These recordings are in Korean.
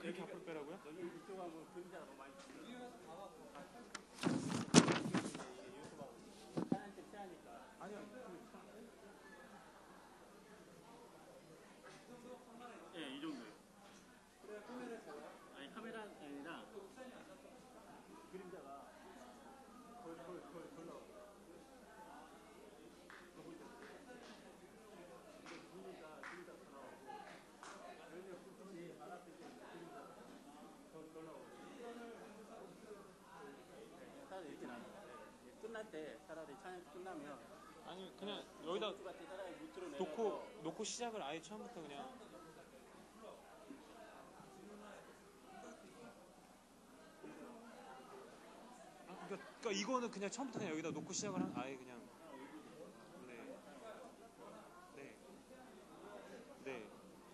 이렇게 앞으로 빼라고요? 여기 이쪽하고 그림자가 너무 많이 있어요. 하얀색 채하니까. 아니요. 예, 이 정도요. 아니 카메라 아니라 그림자가 거의 나와요. 차라리 이렇게 나는 거예요. 끝날 때 차라리 촬영 끝나면 아니 그냥 여기다 놓고 시작을 아예 처음부터 그냥. 그러니까 이거는 그냥 처음부터 그냥 여기다 놓고 시작을 아예 그냥. 네. 네. 네.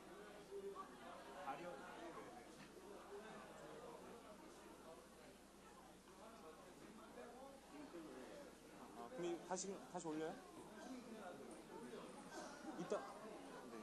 그럼 다시 올려요? 이따. 네.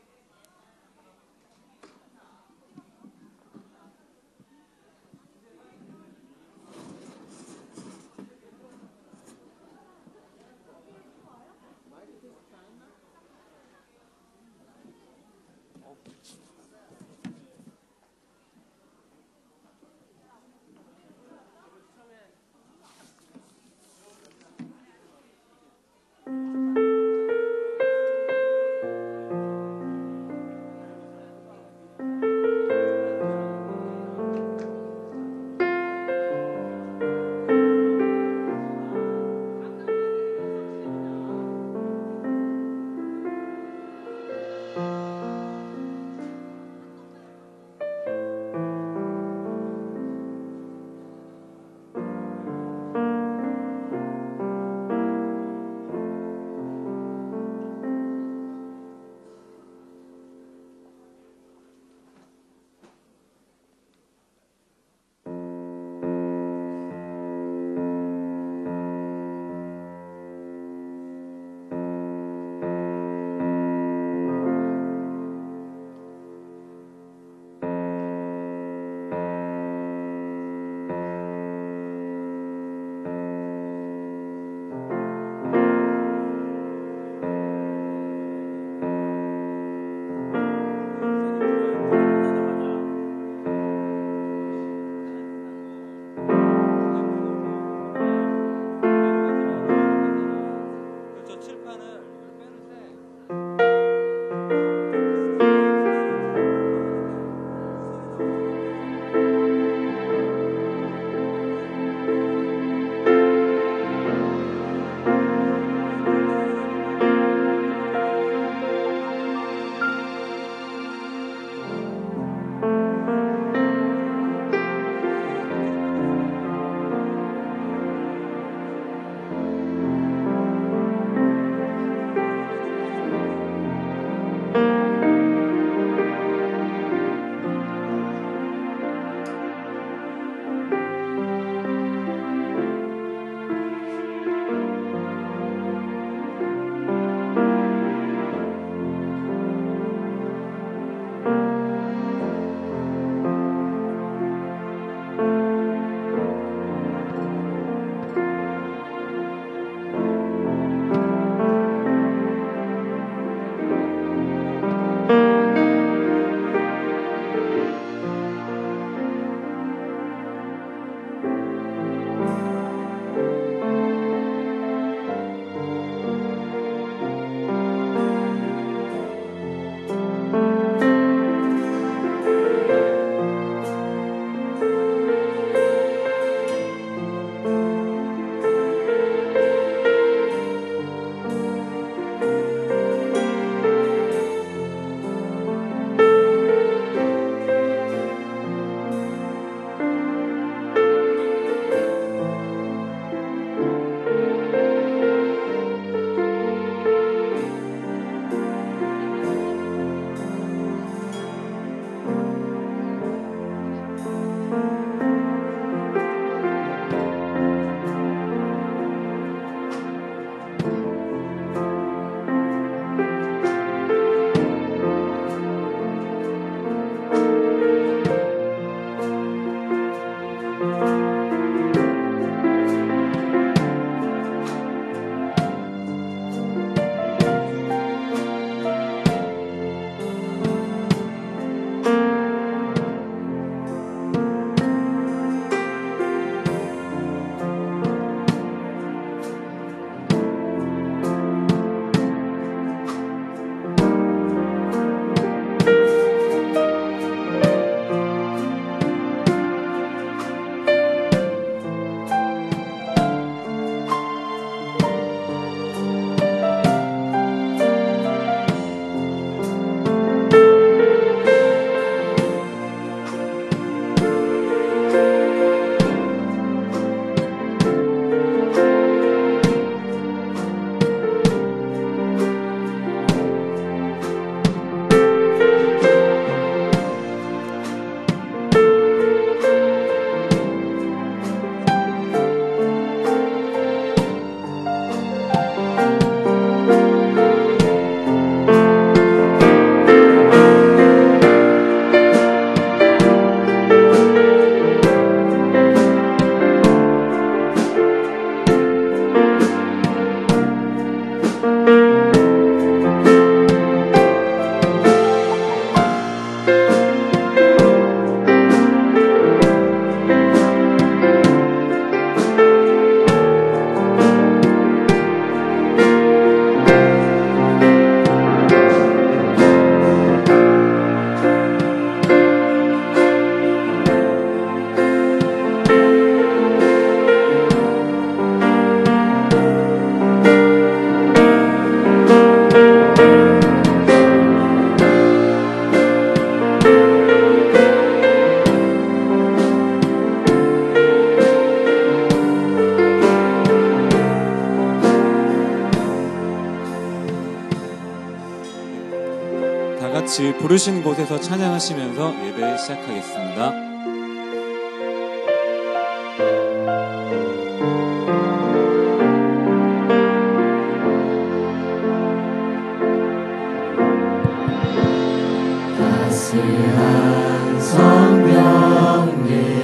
같이 부르신 곳에서 찬양하시면서 예배 시작하겠습니다. 따스한 성령님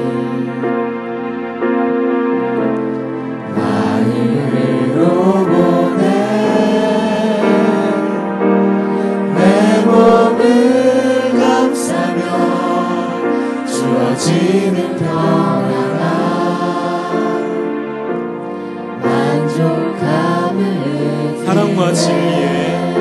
마을로 보내 내 몸을 감싸며 주어지는 평안함 만족함을 사랑과 진리에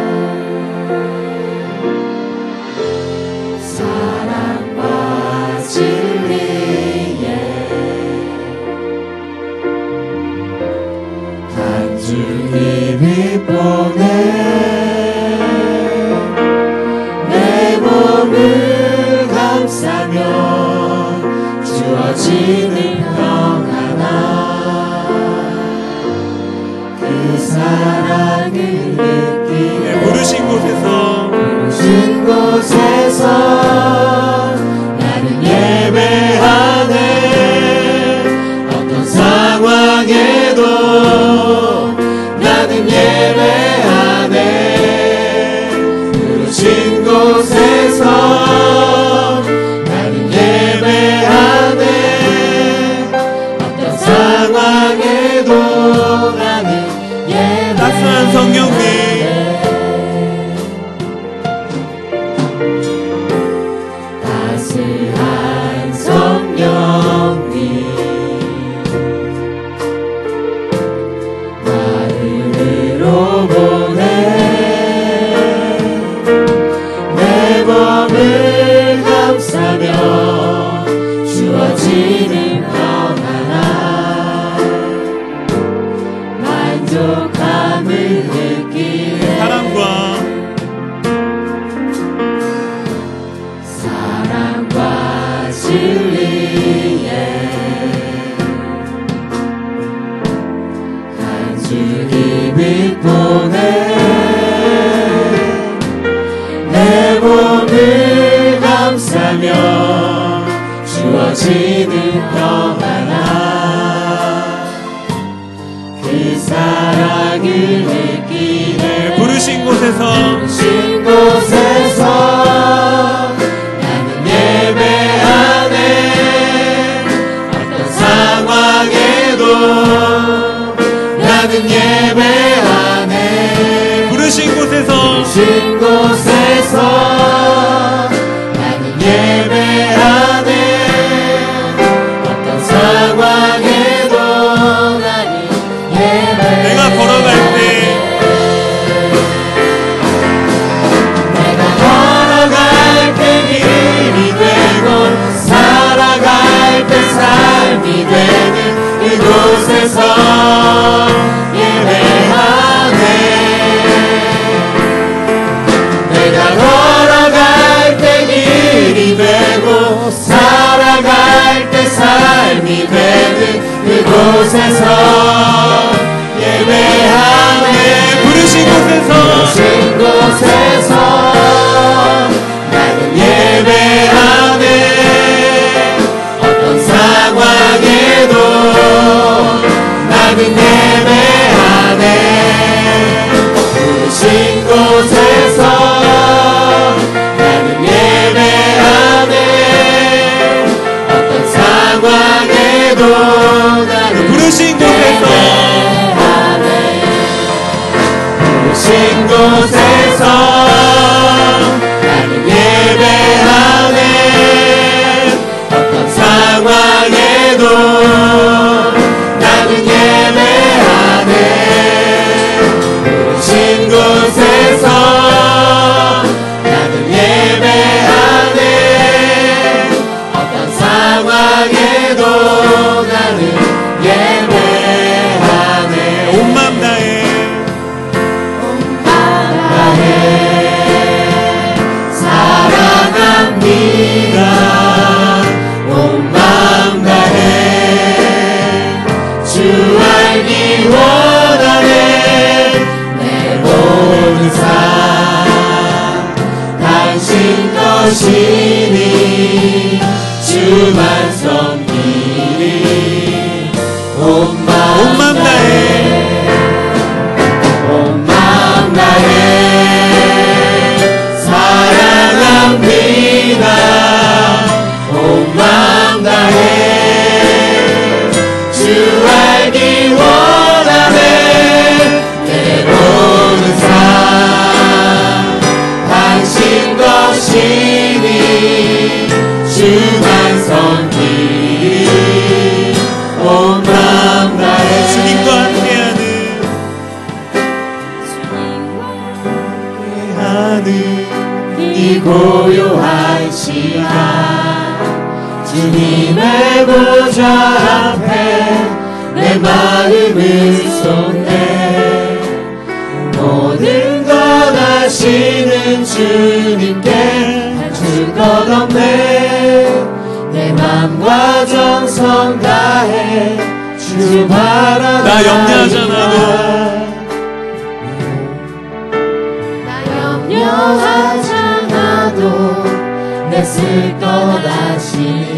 주님이 보내 내 몸을 감싸며 주어지는 평안함 그 사랑을 느끼네 부르신 곳에서 나는 예배하네 어떤 상황에도 나는 예배하네 부르신 곳에서 나는 예배하네 어떤 상황에도 나는 예배하네 따스한 성령님 따스한 성령님 마을로 보내 내 몸을 감싸며 주어지는 평안함 만족함을 느끼네 사랑과 진리에 한 줄기 빛 보내 내 몸을 감싸며 주어지는 평안함 그 사랑을 느끼네 부르신 곳에서 나는 예배하네 어떤 상황에도 나는 예배하네 부르신 곳에서 나는 예배하네 어떤 상황에도 나는 예배하네 내가 걸어갈 때 길이 되고 살아갈 때 삶이 되는 이곳에서 예배하네 내가 것이니 주만 섬기리 온 마음 다해 온 마음 다해 사랑합니다 온 마음 다해 주 알기 원하네 내 모든 삶 당신 것이니 주만 섬기리 온 마음 다해 주님과 함께하는 이 고요한 시간 주님의 보좌 앞에 내 마음을 쏟네 모든 것 아시는 주님께 줄 것 없네 내 맘과 정성 다해 주 바라다 나 염려하잖아도 염려하잖아도 내 쓸 것 아시니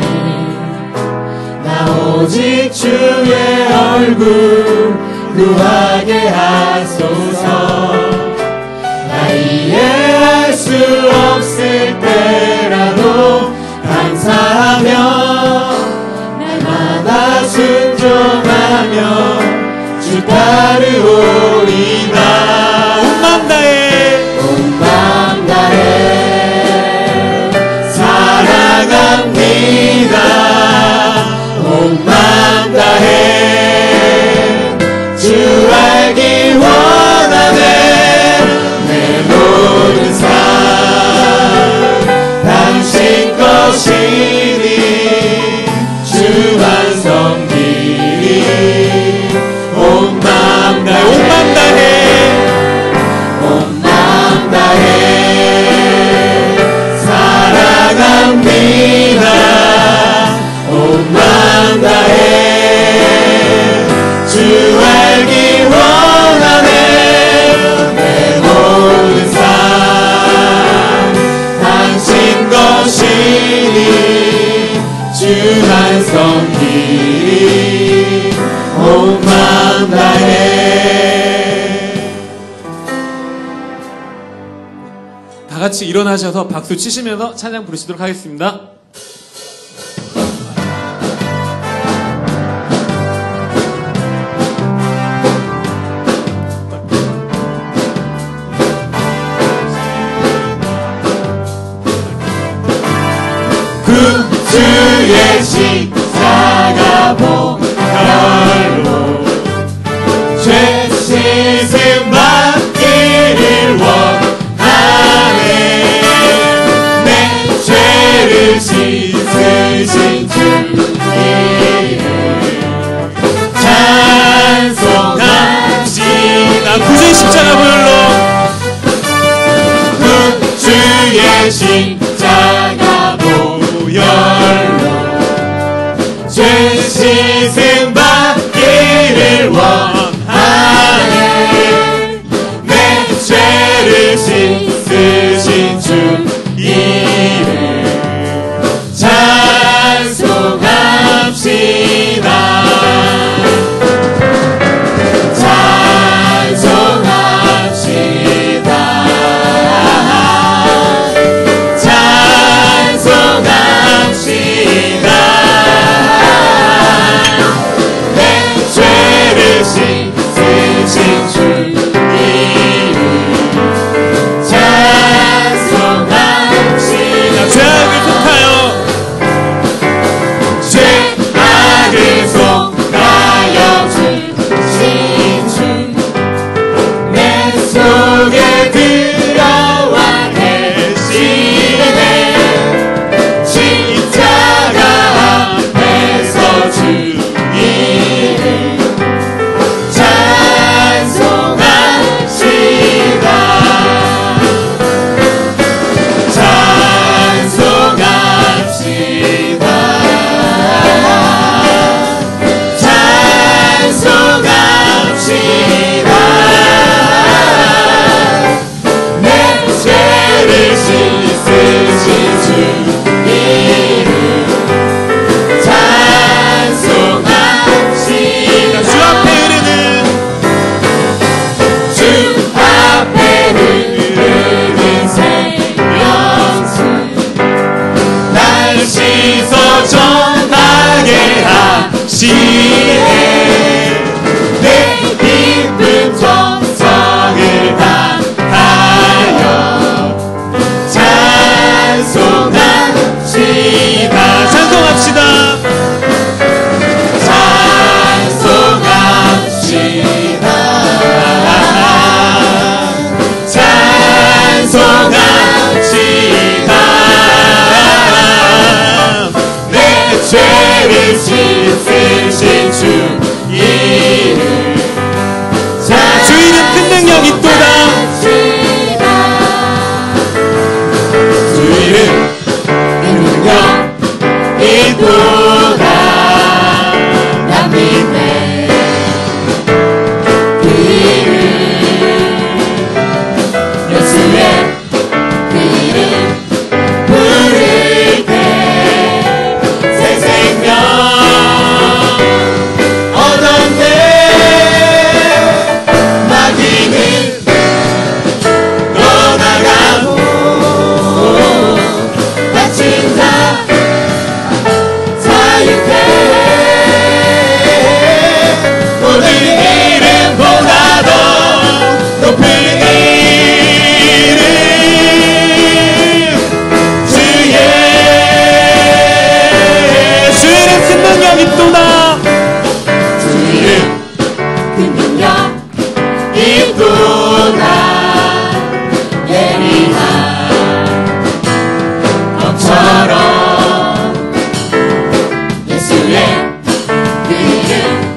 나 오직 주의 얼굴 구하게 하소서 나 이해할 수 없을 때라도 감사하며 날마다 순종하며 주 따르오리다 온 마음 다해 온 마음 다해 사랑합니다 온 마음 다해 주 알기 원하네 내 모든 삶 당신 것이니 주만 섬기리 온 마음 다해 온 마음 다해 온 마음 다해 사랑합니다 온 마음 다해 주 알기 원하네 내 모든 삶 당신 것이니 주만 섬기리 온 마음 다해 다 같이 일어나셔서 박수 치시면서 찬양 부르시도록 하겠습니다. 주의 십자가 보혈로 죄 씻음 받기를 원하네 내 죄를 씻으신 주님을 찬송합시다 구주의 십자가 보혈로 주의 십자가 보혈로 죄 씻음 시에 내 기쁨 정성을 다하여 찬송합시다. 찬송합시다. 찬송합시다. 찬송합시다. 내 죄를 씻으신 주 이름. 주 이름 큰 능력 있도다. 주 이름 큰 능력 있도다. 난 믿네. 그 이름 예수의 그 이름 부를 때 새 생명 얻었네. 마귀는 떠나가고 다친 자 자유해. 모든 이름보다도 높은 이름 주의 주 이름 큰 능력 있도다. 주 이름 그 능력 있도다. 예리한 검처럼 예수의 그 이름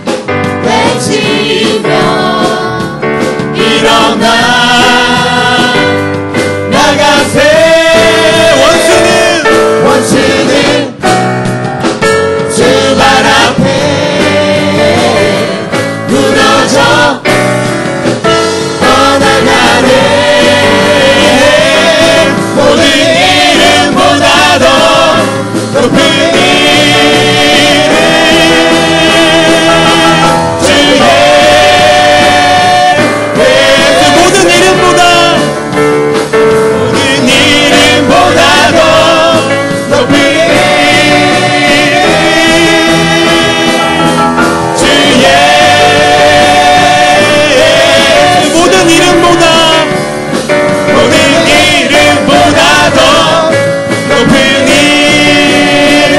외치며 일어나 나가세. 원수는 주 발 앞에 무너져 떠나가네. 모든 이름보다도 높은 이름 주의 모든 이름보다 모든 이름보다도 높은 이름 주의 모든 이름보다 모든 이름보다도 높은 이름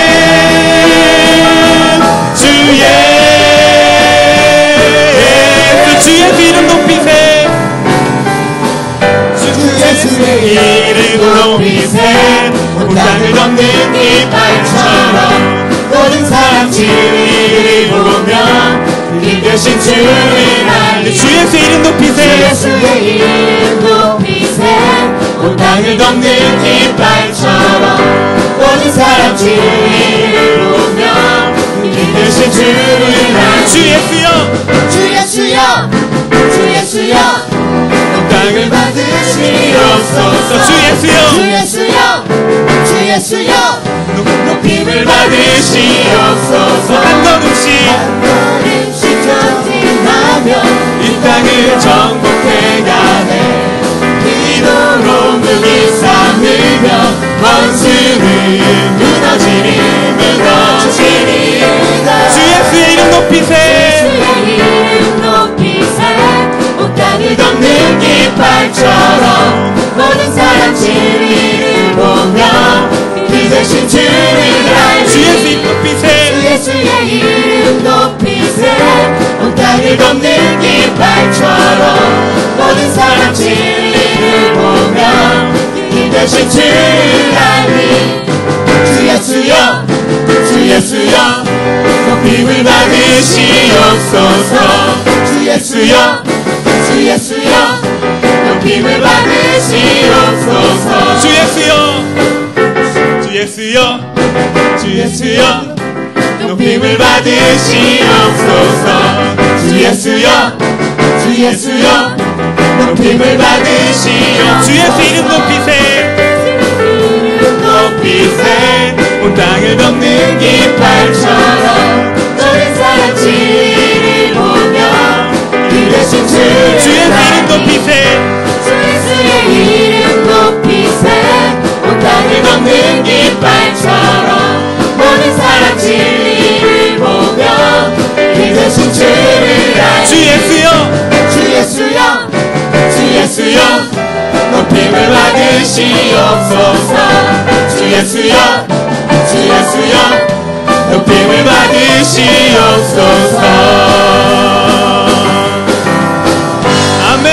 주의 주의 그 이름 높이세. 예수의 이름 높이세. 온 땅을 덮는 이빨처럼 모든 사람 진리를 보며 그 대신 주를 알리. 주 예수 이름 높이세. 예수의 이름 높이세. 온 땅을 덮는 이빨처럼 모든 사람 진리를 보며 그 대신 주를 알리. 주 예수여. 주 예수여 주 예수여 온 땅을 받으시옵소서. 주 예수여. 주 예수여 주 예수여 높임을 받으시옵소서. 한 걸음씩 한 걸음씩 전진하며 이 땅을 정복해가네. 기도로 무기 삼으며 원수는 무너지리 무너지리다. 주 예수의 이름 높이세. 예수의 이름 높이세. 온 땅을 덮는 깃발처럼 모든 사람 진리를 보며 그 대신 주를 알리. 주 예수 이름 높이세. 예수의 이름 높이세. 온 땅을 덮는 깃발처럼 모든 사람 진리를 보며 그 대신 주를 알리. 주 예수여 주 예수여 높임을 받으시옵소서. 주 예수여 주 예수여 높임을 받으시옵소서. 주 예수여. 주 예수여. 주 예수여. 높임을 받으시옵소서. 주 예수여 주 예수여 높임을 받으시옵소서. 주 예수 이름 높이세. 높이세. 온 땅을 덮는 깃발처럼 모든 사람 진리를 보며 그 대신 주 예수 이름 주를 높이세. 주 예수의 이름 높이세. 온 땅을 덮는 깃발처럼 모든 사람 진리를 보며 높임을 받으시옵소서. 주 예수여 주 예수여 높임을 받으시옵소서. 아멘.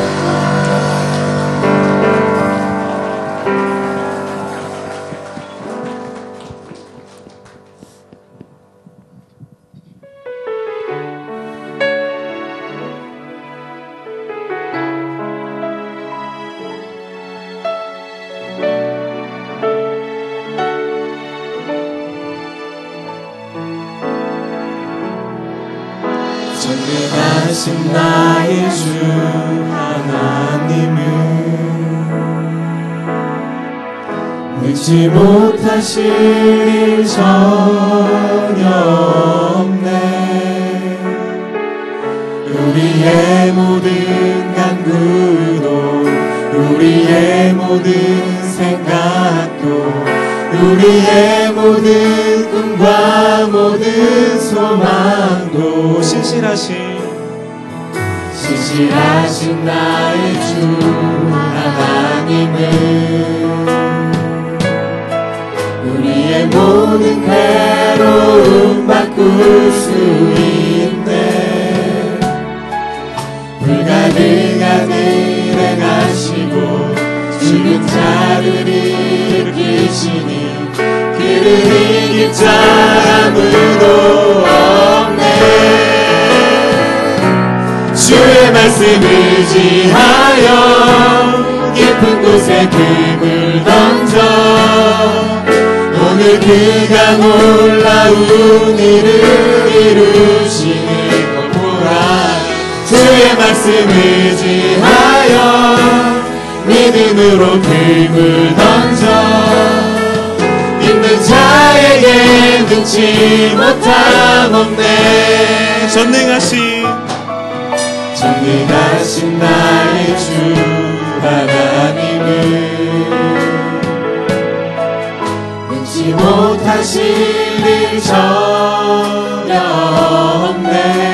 전능하신 나의 주 하나님은 능치 못하실 일 전혀 없네. 우리의 모든 간구도 우리의 모든 생각도 우리의 모든 꿈과 모든 소망도 신실하신 나의 주 하나님은 우리의 모든 괴로움 바꿀 수 있네. 불가능한 일을 행하시고 죽은 자를 일으키시니 그를 이길 자 아무도 없네. 주의 말씀 의지하여 깊은 곳에 금을 던져 오늘 그가 놀라운 일을 이루시는 것 보라. 주의 말씀 의지하여 믿음으로 금을 던져 믿는 자에게 능치 못함 없네. 전능하신 나의 주 하나님은 능치 못하실 일 전혀 없네.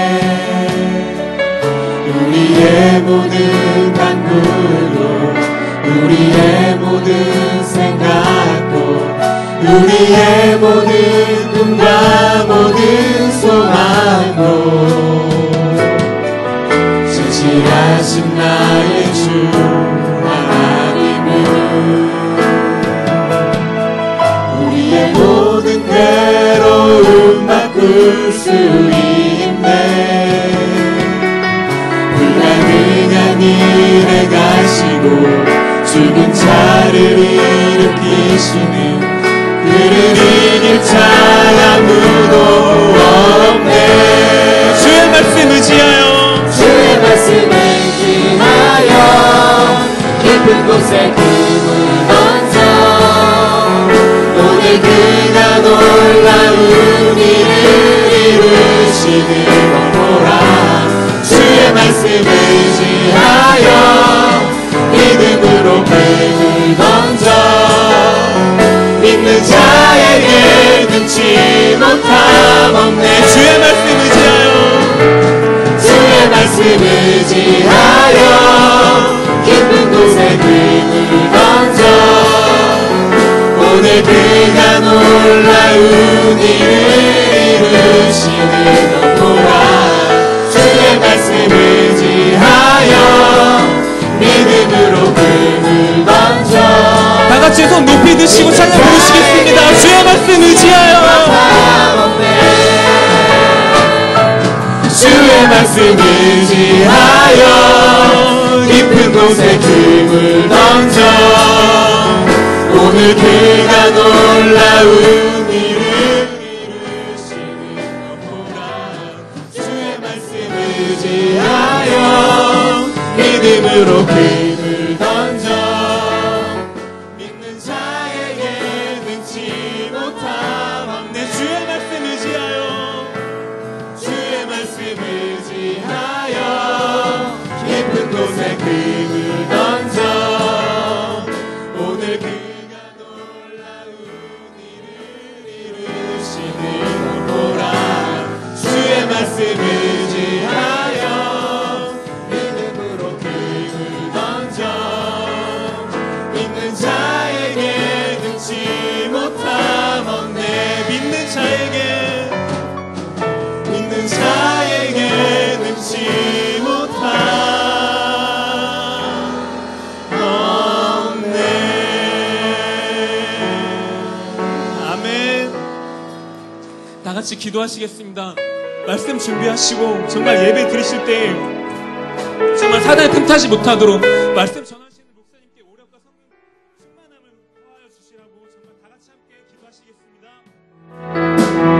우리의 모든 간구도 우리의 모든 생각도 우리의 모든 꿈과 모든 소망도 신실하신 나의 주 하나님은 우리의 모든 괴로움 바꿀 수 있네. 불가능한 일에 가시고 죽은 자를 일으키시는 그를 이길 자 아무도 없네. 주의 말씀 의지하여 깊은 곳에 금을 던져 오늘 그가 놀라운 일을 이루시는 것 보라. 주의 말씀 의지하여 믿음으로 금을 던져 믿는 자에게 능치 못함 없네. 주의 말씀 의지하여 깊은 곳에 금을 던져 오늘 그가 놀라운 일을 이루시는 것 보라. 주의 말씀 의지하여 믿음으로 금을 던져 다같이 손 높이 드시고 찬양 부르시겠습니다. 주의 말씀 의지하여 주의 말씀 의지하여 깊은 곳에 금을 던져 오늘 그가 놀라운 일을 이루시는 것 보라. 주의 말씀 의지하여 믿음으로 금을 던져 믿는 자에게 능치 못함 없네. 주의 말씀 의지하여 깊은 곳에 금을 던져 오늘 그가 놀라운 일을 이루시는 것 보라. 주의 말씀 의지하여 믿음으로 금을 던져 같이 기도하시겠습니다. 말씀 준비하시고 정말 예배 드리실 때 정말 사단에 틈타지 못하도록 말씀 전하시는 목사님께 오력과 성령 충만함을 더하여 주시라고 정말 다 같이 함께 기도하시겠습니다.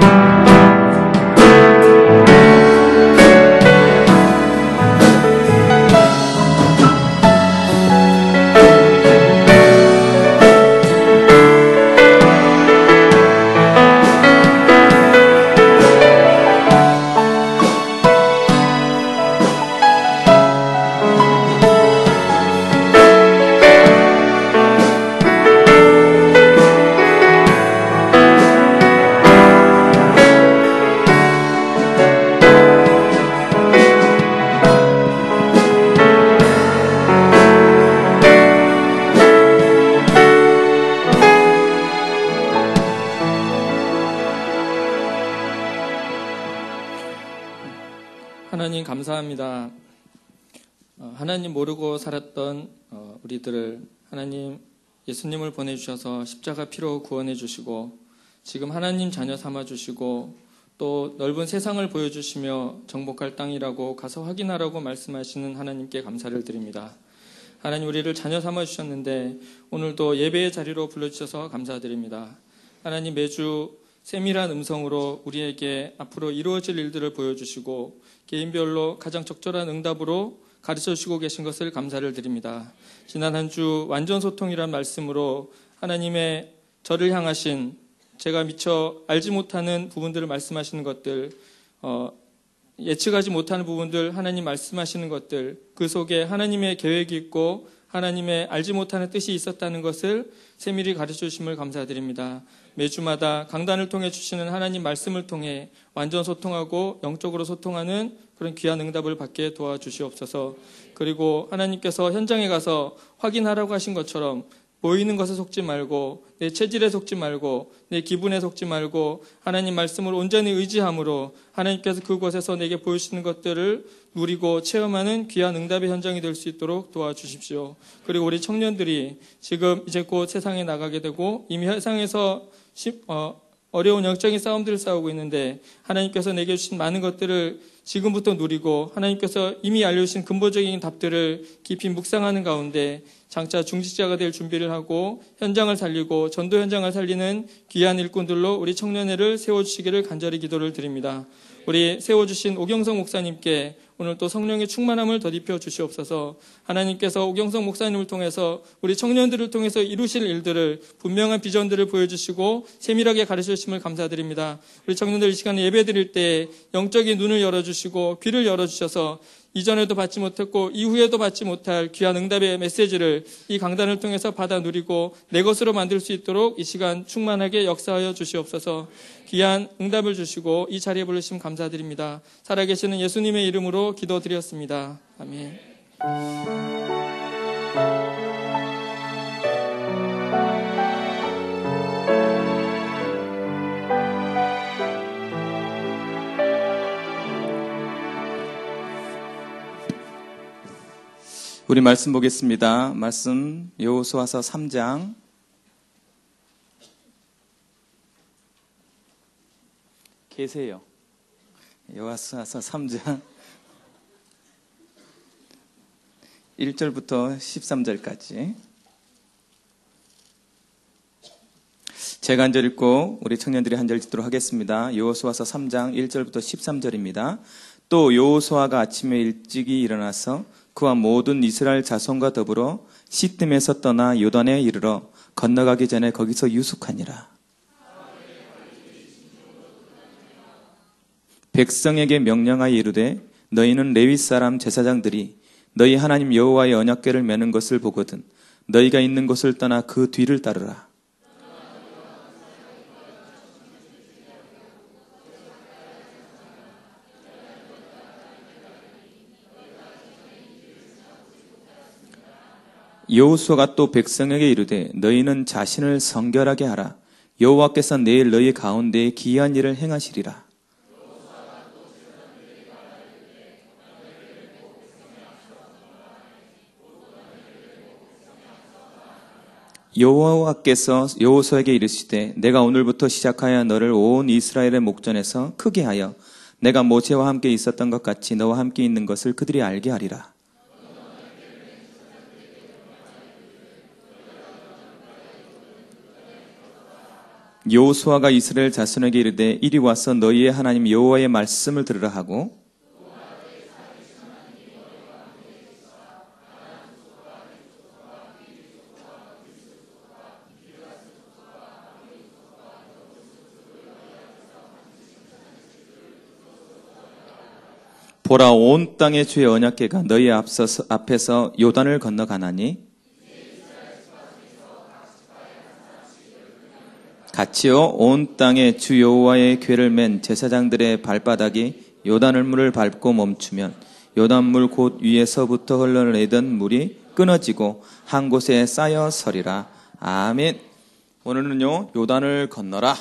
하나님 감사합니다. 하나님 모르고 살았던 우리들을 하나님 예수님을 보내주셔서 십자가 피로 구원해 주시고 지금 하나님 자녀 삼아 주시고 또 넓은 세상을 보여주시며 정복할 땅이라고 가서 확인하라고 말씀하시는 하나님께 감사를 드립니다. 하나님 우리를 자녀 삼아 주셨는데 오늘도 예배의 자리로 불러주셔서 감사드립니다. 하나님 매주 세밀한 음성으로 우리에게 앞으로 이루어질 일들을 보여주시고 개인별로 가장 적절한 응답으로 가르쳐주시고 계신 것을 감사를 드립니다. 지난 한 주 완전 소통이란 말씀으로 하나님의 저를 향하신 제가 미처 알지 못하는 부분들을 말씀하시는 것들, 예측하지 못하는 부분들 하나님 말씀하시는 것들, 그 속에 하나님의 계획이 있고 하나님의 알지 못하는 뜻이 있었다는 것을 세밀히 가르쳐 주심을 감사드립니다. 매주마다 강단을 통해 주시는 하나님 말씀을 통해 완전 소통하고 영적으로 소통하는 그런 귀한 응답을 받게 도와주시옵소서. 그리고 하나님께서 현장에 가서 확인하라고 하신 것처럼 보이는 것에 속지 말고 내 체질에 속지 말고 내 기분에 속지 말고 하나님 말씀을 온전히 의지함으로 하나님께서 그곳에서 내게 보여주시는 것들을 누리고 체험하는 귀한 응답의 현장이 될 수 있도록 도와주십시오. 그리고 우리 청년들이 지금 이제 곧 세상에 나가게 되고 이미 세상에서 어려운 영적인 싸움들을 싸우고 있는데 하나님께서 내게 주신 많은 것들을 지금부터 누리고 하나님께서 이미 알려주신 근본적인 답들을 깊이 묵상하는 가운데 장차 중직자가 될 준비를 하고 현장을 살리고 전도 현장을 살리는 귀한 일꾼들로 우리 청년회를 세워주시기를 간절히 기도를 드립니다. 우리 세워주신 오경성 목사님께 오늘 또 성령의 충만함을 덧입혀 주시옵소서. 하나님께서 오경성 목사님을 통해서 우리 청년들을 통해서 이루실 일들을 분명한 비전들을 보여주시고 세밀하게 가르쳐주심을 감사드립니다. 우리 청년들 이 시간에 예배드릴 때 영적인 눈을 열어주시고 귀를 열어주셔서 이전에도 받지 못했고 이후에도 받지 못할 귀한 응답의 메시지를 이 강단을 통해서 받아 누리고 내 것으로 만들 수 있도록 이 시간 충만하게 역사하여 주시옵소서. 귀한 응답을 주시고 이 자리에 부르심 감사드립니다. 살아계시는 예수님의 이름으로 기도드렸습니다. 아멘. 우리 말씀 보겠습니다. 말씀 여호수아서 3장 계세요. 여호수아서 3장 1절부터 13절까지 제가 한 절 읽고 우리 청년들이 한 절 읽도록 하겠습니다. 여호수아서 3장 1절부터 13절입니다. 또 여호수아가 아침에 일찍이 일어나서 그와 모든 이스라엘 자손과 더불어 시뜸에서 떠나 요단에 이르러 건너가기 전에 거기서 유숙하니라. 백성에게 명령하여 이르되 너희는 레위 사람 제사장들이 너희 하나님 여호와의 언약궤를 메는 것을 보거든 너희가 있는 곳을 떠나 그 뒤를 따르라. 여호수아가 또 백성에게 이르되 너희는 자신을 성결하게 하라. 여호와께서 내일 너희 가운데에 기이한 일을 행하시리라. 여호와께서 여호수아에게 이르시되 내가 오늘부터 시작하여 너를 온 이스라엘의 목전에서 크게 하여 내가 모세와 함께 있었던 것 같이 너와 함께 있는 것을 그들이 알게 하리라. 여호수아가 이스라엘 자손에게 이르되 이리 와서 너희의 하나님 여호와의 말씀을 들으라 하고 보라 온 땅의 주의 언약궤가 너희 앞에서 요단을 건너가나니 같이요 온 땅에 주 여호와의 궤를 맨 제사장들의 발바닥이 요단물을 밟고 멈추면 요단물 곧 위에서부터 흘러내던 물이 끊어지고 한 곳에 쌓여 서리라. 아멘. 오늘은요 요단을 건너라.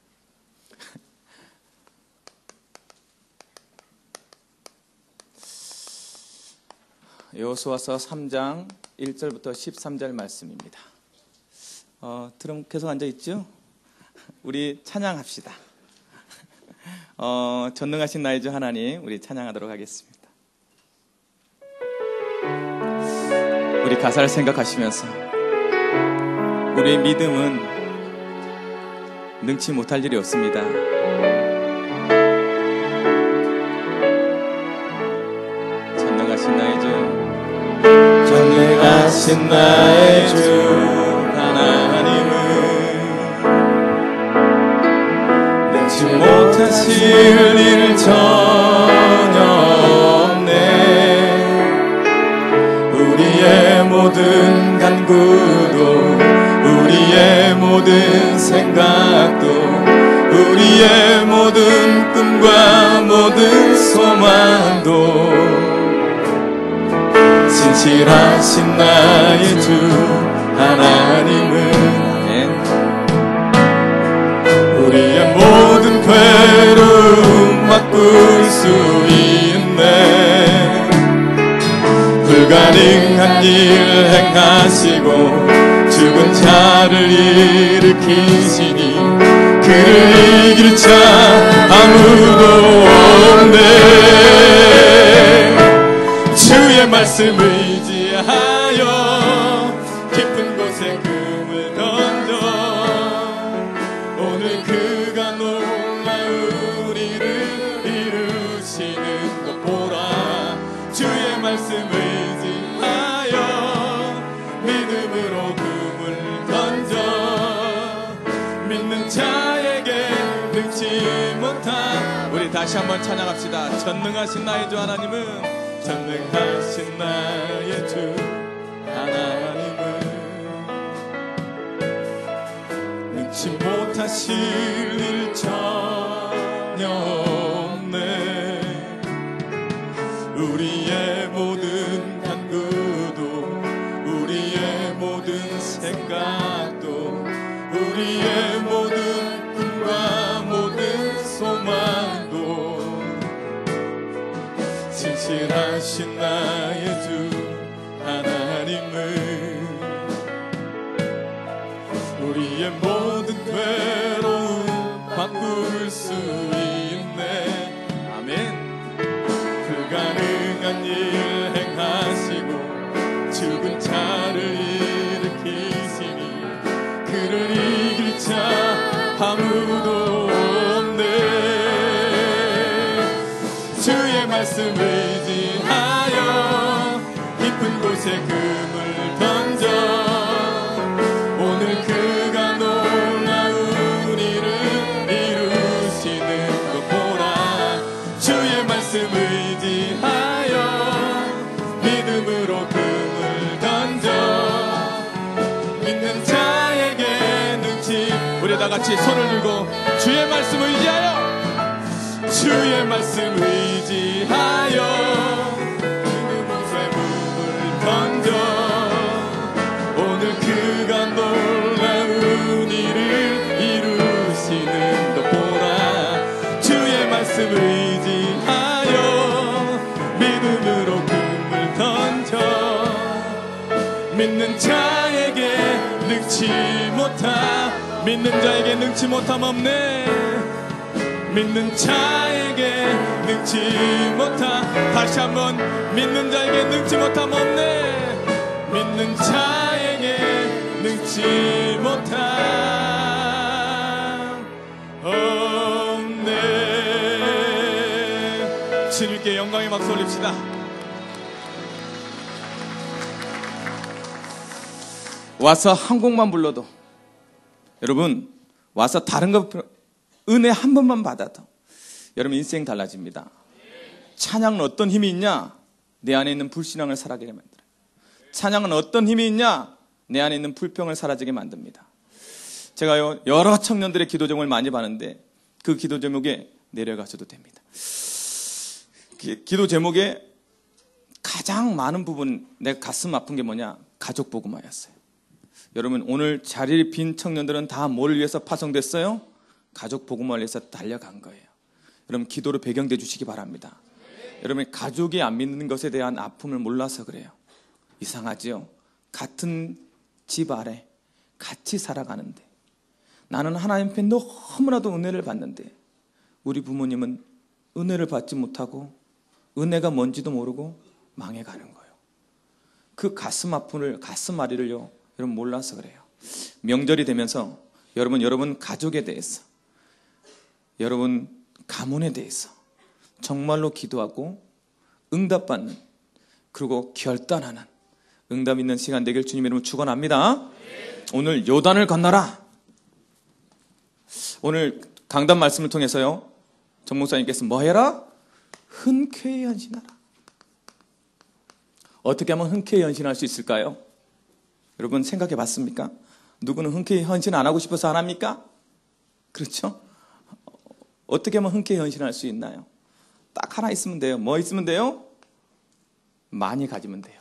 여호수아서 3장 1절부터 13절 말씀입니다. 계속 앉아있죠? 우리 찬양합시다. 전능하신 나의 주 하나님, 우리 찬양하도록 하겠습니다. 우리 가사를 생각하시면서 우리의 믿음은 능치 못할 일이 없습니다. 전능하신 나의 주, 전능하신 나의 주 하나님은 능치 못하실 일 전혀 없네. 우리의 모든 간구도 우리의 모든 생각도 우리의 모든 꿈과 모든 소망도 진실하신 나의 주 하나님은 우리의 모든 괴로움 바꿀 수 있네. 불가능한 일 행하시고 죽은 자를 일으키시니 그를 이길 자 아무도 없네. 주의 말씀 의지하여 깊은 곳에 금을 던져 오늘 그가 놀라운 일을 이루시는 것 보라. 주의 말씀 의지하여 믿음으로 금을 던져 믿는 자에게 능치 못한. 우리 다시 한번 찬양합시다. 전능하신 나의 주 하나님은 전능하신 나의 주 하나님은 능치 못하실 일 전혀 없네. 우리의 모든 간구도 우리의 모든 생각도 우리의 모든 꿈과 모든 소망도 진실하신 나의 주 하나님은 우리의 모든 괴로움 바꿀 수 있네. 아멘. 불가능한 일 행하시고 죽은 자를 일으키시니 그를 이길 자 아무도 없네. 주의 말씀을 의지하여 깊은 곳에 금을 던져 오늘 그가 놀라운 일을 이루시는 것 보라. 주의 말씀을 의지하여 믿음으로 금을 던져 믿는 자에게 능치. 우리 다 같이 손을 들고 주의 말씀을 의지하여 주의 말씀 의지하여 믿음으로 금을 던져 오늘 그가 놀라운 일을 이루시는 것 보라. 주의 말씀 의지하여 믿음으로 금을 던져 믿는 자에게 능치 능치 못함. 믿는 자에게 능치 못함 없네. 믿는 자에게 능치 못함. 다시 한번 믿는 자에게 능치 못함 없네. 믿는 자에게 능치 못함 없네. 주님께 영광의 박수 올립시다. 와서 한 곡만 불러도, 여러분 와서 다른 거 은혜 한 번만 받아도 여러분 인생 달라집니다. 찬양은 어떤 힘이 있냐? 내 안에 있는 불신앙을 사라지게 만들어요. 찬양은 어떤 힘이 있냐? 내 안에 있는 불평을 사라지게 만듭니다. 제가요 여러 청년들의 기도 제목을 많이 봤는데 그 기도 제목에 내려가셔도 됩니다. 기도 제목에 가장 많은 부분 내가 가슴 아픈 게 뭐냐? 가족 복음화였어요. 여러분 오늘 자리를 빈 청년들은 다 뭘 위해서 파송됐어요? 가족 복음화를 위해서 달려간 거예요. 여러분 기도로 배경돼 주시기 바랍니다. 여러분 가족이 안 믿는 것에 대한 아픔을 몰라서 그래요. 이상하지요? 같은 집 아래 같이 살아가는데 나는 하나님 앞에 너무나도 은혜를 받는데 우리 부모님은 은혜를 받지 못하고 은혜가 뭔지도 모르고 망해가는 거예요. 그 가슴 아픔을, 가슴 아리를요 여러분 몰라서 그래요. 명절이 되면서 여러분 가족에 대해서, 여러분 가문에 대해서 정말로 기도하고 응답받는, 그리고 결단하는 응답 있는 시간 되길 주님 이름으로 축원합니다. 오늘 요단을 건너라. 오늘 강단 말씀을 통해서요 정 목사님께서 뭐 해라? 흔쾌히 헌신하라. 어떻게 하면 흔쾌히 헌신할 수 있을까요? 여러분 생각해 봤습니까? 누구는 흔쾌히 헌신 안 하고 싶어서 안 합니까? 그렇죠? 어떻게 하면 흔쾌히 헌신할 수 있나요? 딱 하나 있으면 돼요. 뭐 있으면 돼요? 많이 가지면 돼요.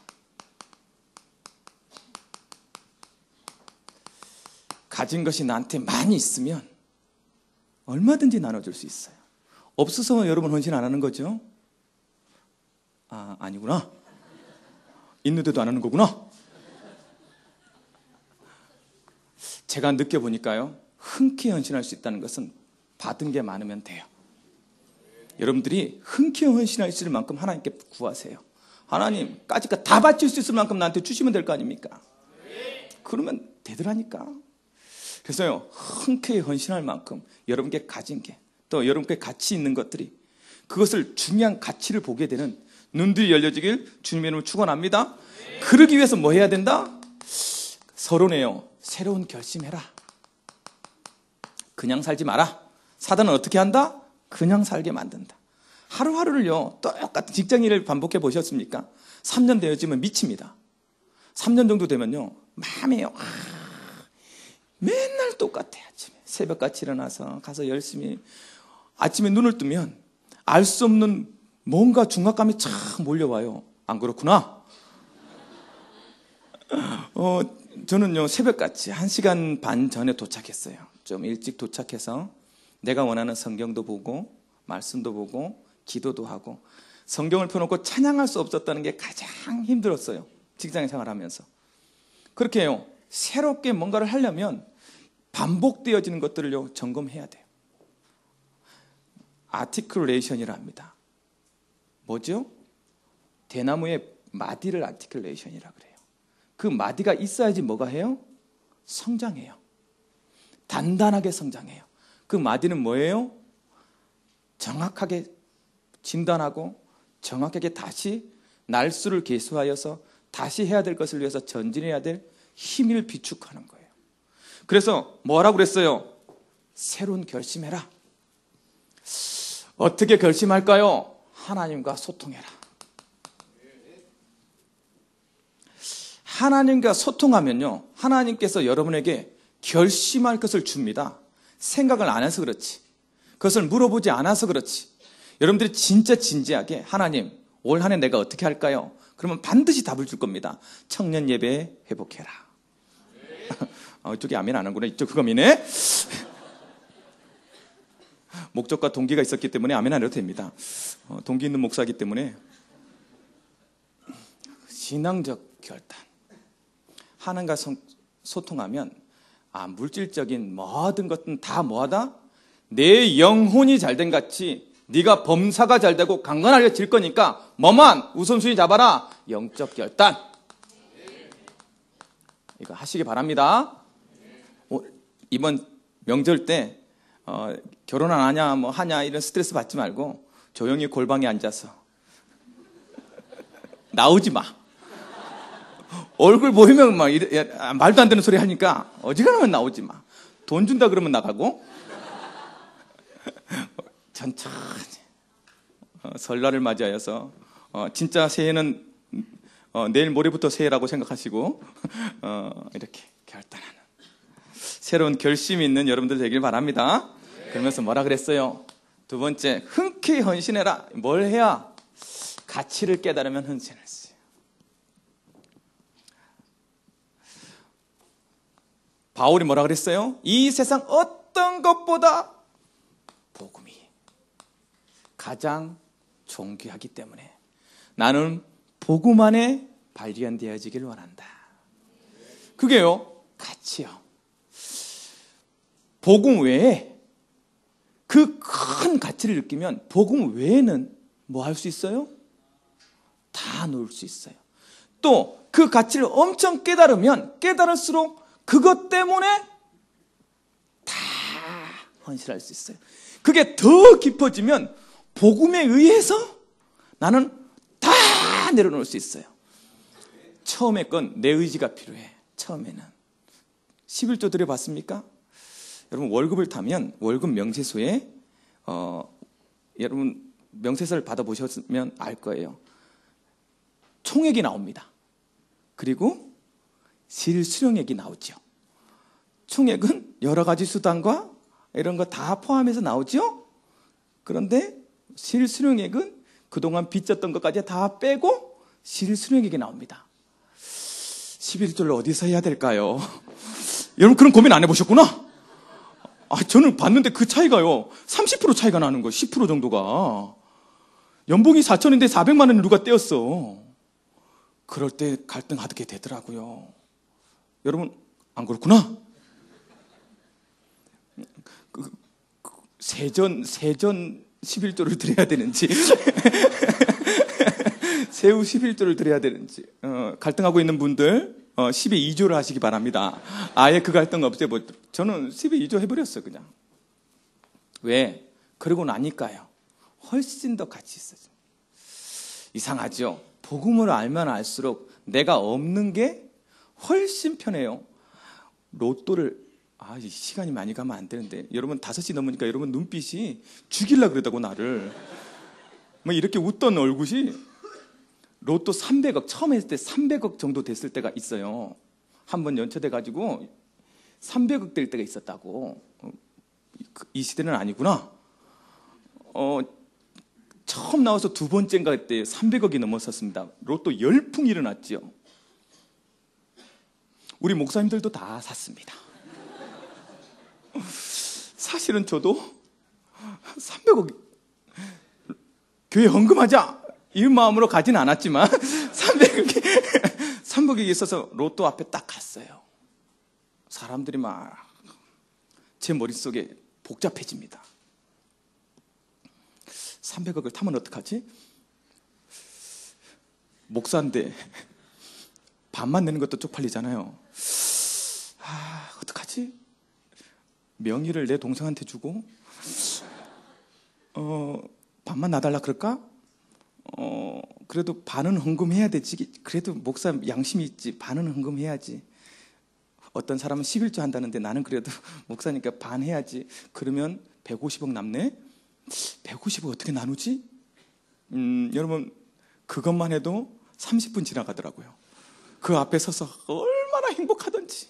가진 것이 나한테 많이 있으면 얼마든지 나눠줄 수 있어요. 없어서 여러분 헌신 안 하는 거죠? 아, 아니구나. 있는데도 안 하는 거구나. 제가 느껴보니까요 흔쾌히 헌신할 수 있다는 것은 받은 게 많으면 돼요. 여러분들이 흔쾌히 헌신할 수 있을 만큼 하나님께 구하세요. 하나님 까짓거 다 바칠 수 있을 만큼 나한테 주시면 될 거 아닙니까? 그러면 되더라니까. 그래서요 흔쾌히 헌신할 만큼 여러분께 가진 게, 또 여러분께 가치 있는 것들이, 그것을 중요한 가치를 보게 되는 눈들이 열려지길 주님의 이름으로 축원합니다. 그러기 위해서 뭐 해야 된다? 서론에요 새로운 결심해라. 그냥 살지 마라. 사단은 어떻게 한다? 그냥 살게 만든다. 하루하루를요 똑같은 직장 일을 반복해 보셨습니까? 3년 되어지면 미칩니다. 3년 정도 되면요 마음이 맨날 똑같아. 아침에 새벽같이 일어나서 가서 열심히, 아침에 눈을 뜨면 알 수 없는 뭔가 중압감이 쫙 몰려와요. 안 그렇구나? 저는요 새벽같이 1시간 반 전에 도착했어요. 좀 일찍 도착해서 내가 원하는 성경도 보고 말씀도 보고 기도도 하고, 성경을 펴놓고 찬양할 수 없었다는 게 가장 힘들었어요. 직장 생활하면서. 그렇게 해요. 새롭게 뭔가를 하려면 반복되어지는 것들을요 점검해야 돼요. 아티클레이션이라 합니다. 뭐죠? 대나무의 마디를 아티클레이션이라 그래요. 그 마디가 있어야지 뭐가 해요? 성장해요. 단단하게 성장해요. 그 마디는 뭐예요? 정확하게 진단하고 정확하게 다시 날수를 계수하여서 다시 해야 될 것을 위해서 전진해야 될 힘을 비축하는 거예요. 그래서 뭐라고 그랬어요? 새로운 결심해라. 어떻게 결심할까요? 하나님과 소통해라. 하나님과 소통하면요 하나님께서 여러분에게 결심할 것을 줍니다. 생각을 안 해서 그렇지, 그것을 물어보지 않아서 그렇지, 여러분들이 진짜 진지하게 하나님 올 한 해 내가 어떻게 할까요? 그러면 반드시 답을 줄 겁니다. 청년 예배 회복해라. 이쪽이 아멘 안 하는구나. 이쪽 그거미네. 목적과 동기가 있었기 때문에 아멘 안 해도 됩니다. 동기 있는 목사이기 때문에. 신앙적 결단. 하나님과 소통하면 물질적인 모든 것은 다 뭐하다? 내 영혼이 잘된 같이 네가 범사가 잘되고 강건하게 거니까 뭐만 우선순위 잡아라. 영적 결단. 이거 하시기 바랍니다. 이번 명절 때 결혼 안 하냐 뭐 하냐 이런 스트레스 받지 말고 조용히 골방에 앉아서 나오지 마. 얼굴 보이면 막 말도 안 되는 소리 하니까 어지간하면 나오지 마. 돈 준다 그러면 나가고 천천히 설날을 맞이하여서 진짜 새해는 내일 모레부터 새해라고 생각하시고 이렇게 결단하는 새로운 결심이 있는 여러분들 되길 바랍니다. 그러면서 뭐라 그랬어요? 두 번째, 흔쾌히 헌신해라. 뭘 해야? 가치를 깨달으면 헌신했어요. 바울이 뭐라 그랬어요? 이 세상 어떤 것보다 복음이 가장 존귀하기 때문에 나는 복음 안에 발견되어지길 원한다. 그게요, 가치요. 복음 외에 그 큰 가치를 느끼면 복음 외에는 뭐 할 수 있어요? 다 놓을 수 있어요. 또 그 가치를 엄청 깨달으면 깨달을수록 그것 때문에 다 헌신할 수 있어요. 그게 더 깊어지면 복음에 의해서 나는 다 내려놓을 수 있어요. 처음에 건 내 의지가 필요해. 처음에는 11조 드려봤습니까? 여러분 월급을 타면 월급 명세서에 여러분 명세서를 받아보셨으면 알 거예요. 총액이 나옵니다. 그리고 실수령액이 나오죠. 총액은 여러 가지 수단과 이런 거 다 포함해서 나오죠. 그런데 실수령액은 그동안 빚졌던 것까지 다 빼고 실수령액이 나옵니다. 11조를 어디서 해야 될까요? 여러분 그런 고민 안 해보셨구나? 저는 봤는데 그 차이가요 30% 차이가 나는 거예요. 10% 정도가. 연봉이 4천인데 400만 원을 누가 떼었어. 그럴 때 갈등하게 되더라고요. 여러분 안 그렇구나? 세전 11조를 드려야 되는지 새우 11조를 드려야 되는지 갈등하고 있는 분들 10의 2조를 하시기 바랍니다. 아예 그 갈등 없애보도록. 저는 10의 2조 해버렸어요. 그냥. 왜? 그러고 나니까요 훨씬 더 가치 있어요. 이상하죠? 복음을 알면 알수록 내가 없는 게 훨씬 편해요. 로또를 시간이 많이 가면 안 되는데 여러분 5시 넘으니까 여러분 눈빛이 죽이려고 그러다고 나를 막 이렇게 웃던 얼굴이 로또 300억 처음 했을 때 300억 정도 됐을 때가 있어요. 한번 연체돼 가지고 300억 될 때가 있었다고. 이 시대는 아니구나. 처음 나와서 두 번째인가 그때 300억이 넘었었습니다. 로또 열풍이 일어났죠. 우리 목사님들도 다 샀습니다. 사실은 저도 300억 교회 헌금하자 이 마음으로 가진 않았지만 300억이 있어서 로또 앞에 딱 갔어요. 사람들이 막 제 머릿속에 복잡해집니다. 300억을 타면 어떡하지? 목사인데 반만 내는 것도 쪽팔리잖아요. 어떡하지? 명의를 내 동생한테 주고 반만 놔달라 그럴까? 그래도 반은 헌금해야 되지. 그래도 목사 양심이 있지. 반은 헌금해야지. 어떤 사람은 11조 한다는데 나는 그래도 목사니까 반 해야지. 그러면 150억 남네? 150억 어떻게 나누지? 여러분 그것만 해도 30분 지나가더라고요. 그 앞에 서서 얼마나 행복하던지.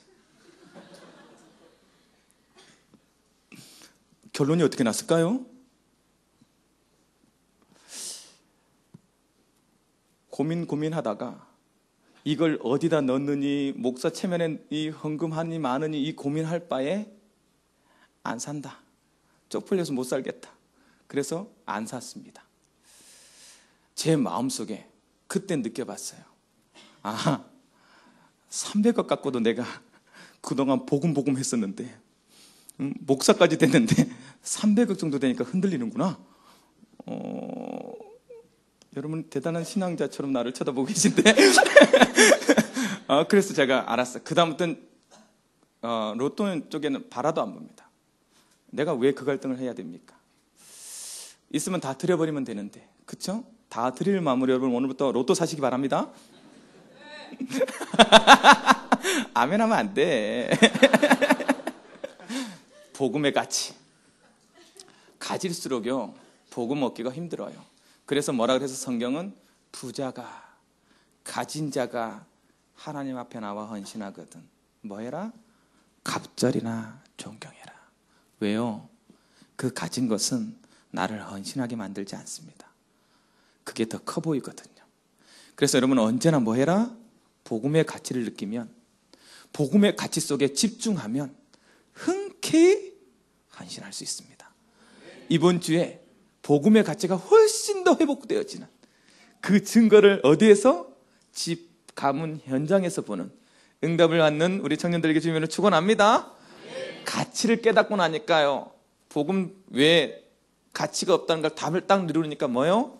결론이 어떻게 났을까요? 고민하다가 이걸 어디다 넣느니 목사 체면에 이 헌금하니 마느니 이 고민할 바에 안 산다. 쪽팔려서 못 살겠다. 그래서 안 샀습니다. 제 마음속에 그때 느껴봤어요. 300억 갖고도 내가 그동안 복음 했었는데 목사까지 됐는데 300억 정도 되니까 흔들리는구나. 여러분 대단한 신앙자처럼 나를 쳐다보고 계신데 그래서 제가 알았어. 그 다음부터는 로또 쪽에는 바라도 안 봅니다. 내가 왜 그 갈등을 해야 됩니까? 있으면 다 드려버리면 되는데, 그쵸? 다 드릴 마음으로 여러분 오늘부터 로또 사시기 바랍니다. 아멘 하면 안 돼. 복음의 가치. 가질수록요, 복음 얻기가 힘들어요. 그래서 뭐라 그래서 성경은 부자가, 가진 자가 하나님 앞에 나와 헌신하거든. 뭐 해라? 갑절이나 존경해라. 왜요? 그 가진 것은 나를 헌신하게 만들지 않습니다. 그게 더 커 보이거든요. 그래서 여러분 언제나 뭐 해라? 복음의 가치를 느끼면, 복음의 가치 속에 집중하면 흔쾌히 헌신할 수 있습니다. 이번 주에 복음의 가치가 훨씬 더 회복되어지는 그 증거를 어디에서? 집, 가문, 현장에서 보는 응답을 받는 우리 청년들에게 주님을 축원합니다. 가치를 깨닫고 나니까요, 복음 외에 가치가 없다는 걸 답을 딱 누르니까 뭐요?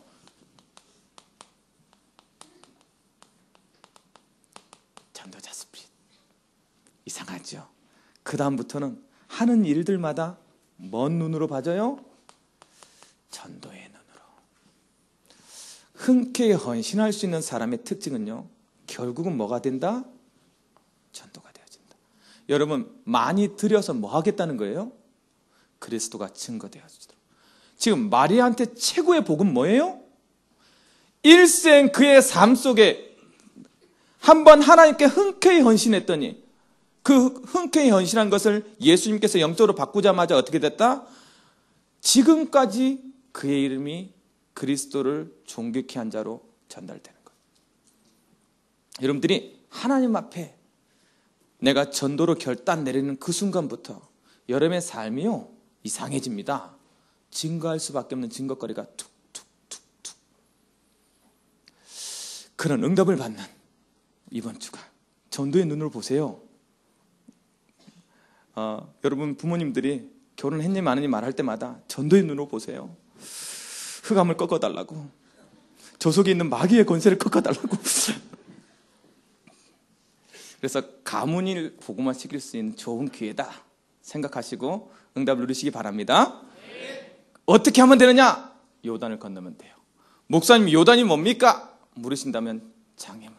전도자 스피릿. 이상하죠? 그 다음부터는 하는 일들마다 뭔 눈으로 봐져요? 전도의 눈으로. 흔쾌히 헌신할 수 있는 사람의 특징은요, 결국은 뭐가 된다? 전도가 되어진다. 여러분 많이 드려서 뭐 하겠다는 거예요? 그리스도가 증거되어지도록. 지금 마리아한테 최고의 복은 뭐예요? 일생 그의 삶 속에 한번 하나님께 흔쾌히 헌신했더니 그 흔쾌히 헌신한 것을 예수님께서 영적으로 바꾸자마자 어떻게 됐다? 지금까지 그의 이름이 그리스도를 존귀케 한 자로 전달되는 거예요. 여러분들이 하나님 앞에 내가 전도로 결단 내리는 그 순간부터 여러분의 삶이요, 이상해집니다. 증거할 수밖에 없는 증거거리가 툭툭툭툭. 그런 응답을 받는 이번 주가 전도의 눈으로 보세요. 여러분 부모님들이 결혼했니 마느니 말할 때마다 전도의 눈으로 보세요. 흑암을 꺾어달라고, 저 속에 있는 마귀의 권세를 꺾어달라고. 그래서 가문일 복음화 시킬 수 있는 좋은 기회다 생각하시고 응답을 누리시기 바랍니다. 어떻게 하면 되느냐? 요단을 건너면 돼요. 목사님 요단이 뭡니까? 물으신다면 장애물.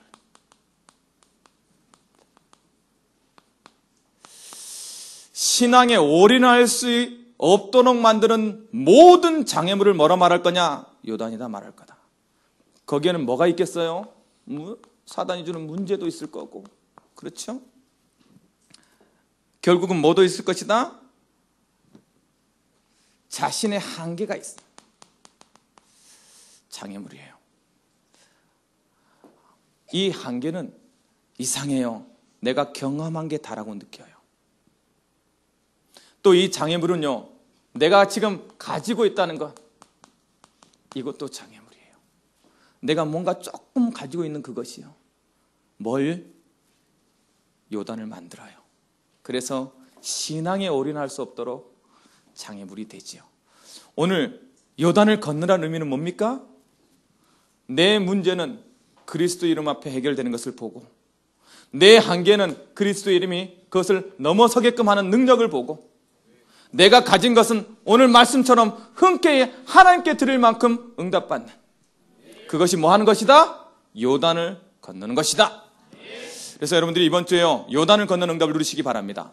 신앙에 올인할 수 없도록 만드는 모든 장애물을 뭐라 말할 거냐? 요단이다 말할 거다. 거기에는 뭐가 있겠어요? 사단이 주는 문제도 있을 거고, 그렇죠? 결국은 뭐도 있을 것이다? 자신의 한계가 있어. 장애물이에요. 이 한계는 이상해요. 내가 경험한 게 다라고 느껴요. 또 이 장애물은요, 내가 지금 가지고 있다는 것, 이것도 장애물이에요. 내가 뭔가 조금 가지고 있는 그것이요, 뭘? 요단을 만들어요. 그래서 신앙에 올인할 수 없도록 장애물이 되지요. 오늘 요단을 건너라는 의미는 뭡니까? 내 문제는 그리스도 이름 앞에 해결되는 것을 보고, 내 한계는 그리스도 이름이 그것을 넘어서게끔 하는 능력을 보고, 내가 가진 것은 오늘 말씀처럼 흔쾌히 하나님께 드릴 만큼 응답받는, 그것이 뭐 하는 것이다? 요단을 건너는 것이다. 그래서 여러분들이 이번 주에요, 요단을 건너는 응답을 누리시기 바랍니다.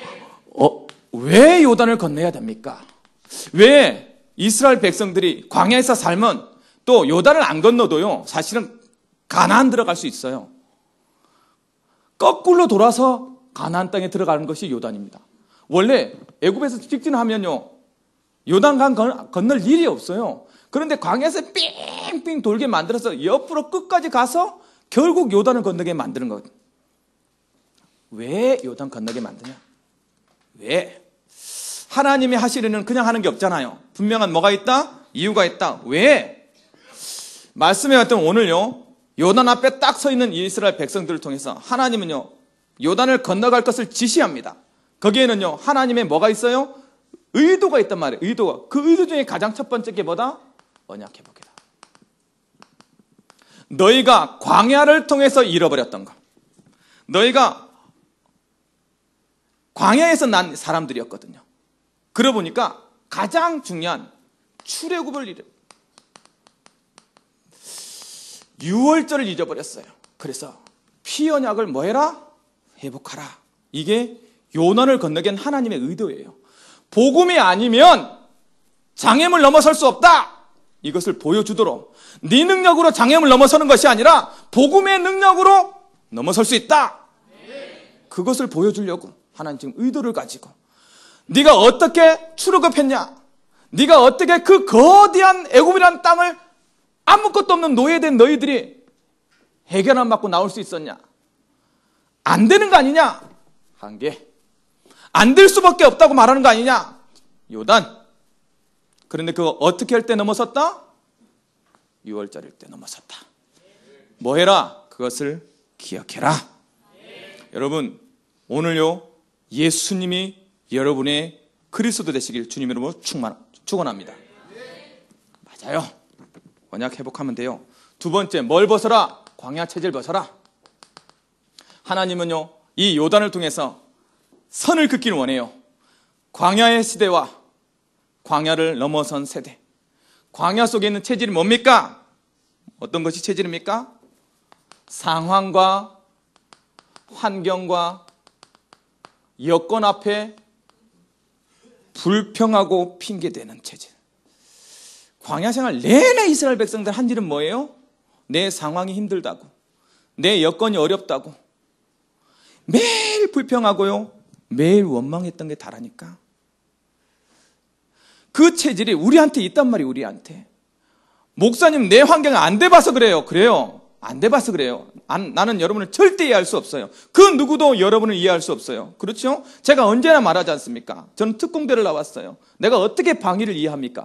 왜 요단을 건너야 됩니까? 왜 이스라엘 백성들이 광야에서 살면 또 요단을 안 건너도요, 사실은 가나안 들어갈 수 있어요. 거꾸로 돌아서 가나안 땅에 들어가는 것이 요단입니다. 원래 애굽에서 직진하면요, 요단강 건널 일이 없어요. 그런데 광야에서 삥삥 돌게 만들어서 옆으로 끝까지 가서 결국 요단을 건너게 만드는 것. 왜 요단 건너게 만드냐? 왜? 하나님이 하시려는 그냥 하는 게 없잖아요. 분명한 뭐가 있다? 이유가 있다. 왜? 말씀에 왔던 오늘요, 요단 앞에 딱 서 있는 이스라엘 백성들을 통해서 하나님은요, 요단을 건너갈 것을 지시합니다. 거기에는요, 하나님의 뭐가 있어요? 의도가 있단 말이에요. 의도가. 그 의도 중에 가장 첫 번째 게 뭐다? 언약회복이다. 너희가 광야를 통해서 잃어버렸던 것. 너희가 광야에서 난 사람들이었거든요. 그러고 보니까 가장 중요한 출애굽을 유월절을 잊어버렸어요. 그래서 피 언약을 뭐 해라? 회복하라. 이게 요단을 건너간 하나님의 의도예요. 복음이 아니면 장애물 넘어설 수 없다. 이것을 보여주도록 네 능력으로 장애물 넘어서는 것이 아니라 복음의 능력으로 넘어설 수 있다. 그것을 보여주려고 하나님 지금 의도를 가지고 네가 어떻게 출애굽했냐? 네가 어떻게 그 거대한 애굽이라는 땅을 아무것도 없는 노예된 너희들이 해결안 받고 나올 수 있었냐? 안 되는 거 아니냐? 한계. 안 될 수밖에 없다고 말하는 거 아니냐? 요단. 그런데 그거 어떻게 할 때 넘어섰다? 6월절일 때 넘어섰다. 뭐 해라? 그것을 기억해라. 여러분, 오늘요, 예수님이 여러분의 그리스도 되시길 주님 이름으로 축원합니다. 맞아요. 언약 회복하면 돼요. 두 번째, 뭘 벗어라? 광야 체질 벗어라. 하나님은요, 이 요단을 통해서 선을 긋기를 원해요. 광야의 시대와 광야를 넘어선 세대. 광야 속에 있는 체질이 뭡니까? 어떤 것이 체질입니까? 상황과 환경과 여건 앞에 불평하고 핑계대는 체질. 광야 생활 내내 이스라엘 백성들 한 일은 뭐예요? 내 상황이 힘들다고, 내 여건이 어렵다고 매일 불평하고요, 매일 원망했던 게 다라니까. 그 체질이 우리한테 있단 말이에요. 우리한테. 목사님, 내 환경이 안 돼봐서 그래요. 그래요. 안 돼봐서 그래요. 나는 여러분을 절대 이해할 수 없어요. 그 누구도 여러분을 이해할 수 없어요. 그렇죠? 제가 언제나 말하지 않습니까? 저는 특공대를 나왔어요. 내가 어떻게 방위를 이해합니까?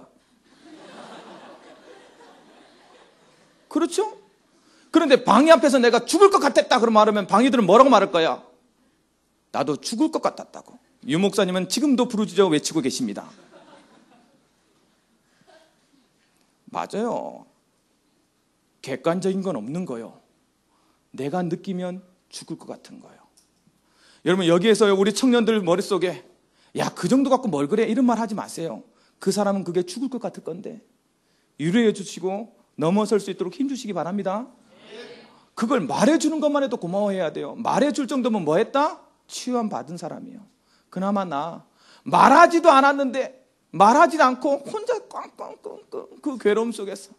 그렇죠? 그런데 방위 앞에서 내가 죽을 것 같았다 그런 말하면 방위들은 뭐라고 말할 거야? 나도 죽을 것 같았다고. 유 목사님은 지금도 부르짖어 외치고 계십니다. 맞아요. 객관적인 건 없는 거예요. 내가 느끼면 죽을 것 같은 거예요. 여러분, 여기에서 우리 청년들 머릿속에 야, 그 정도 갖고 뭘 그래? 이런 말 하지 마세요. 그 사람은 그게 죽을 것 같을 건데 위로해 주시고 넘어설 수 있도록 힘주시기 바랍니다. 그걸 말해주는 것만 해도 고마워해야 돼요. 말해줄 정도면 뭐 했다? 치유함 받은 사람이에요. 그나마 나 말하지도 않았는데 말하지도 않고 혼자 꽝꽝꽝꽝 그 괴로움 속에서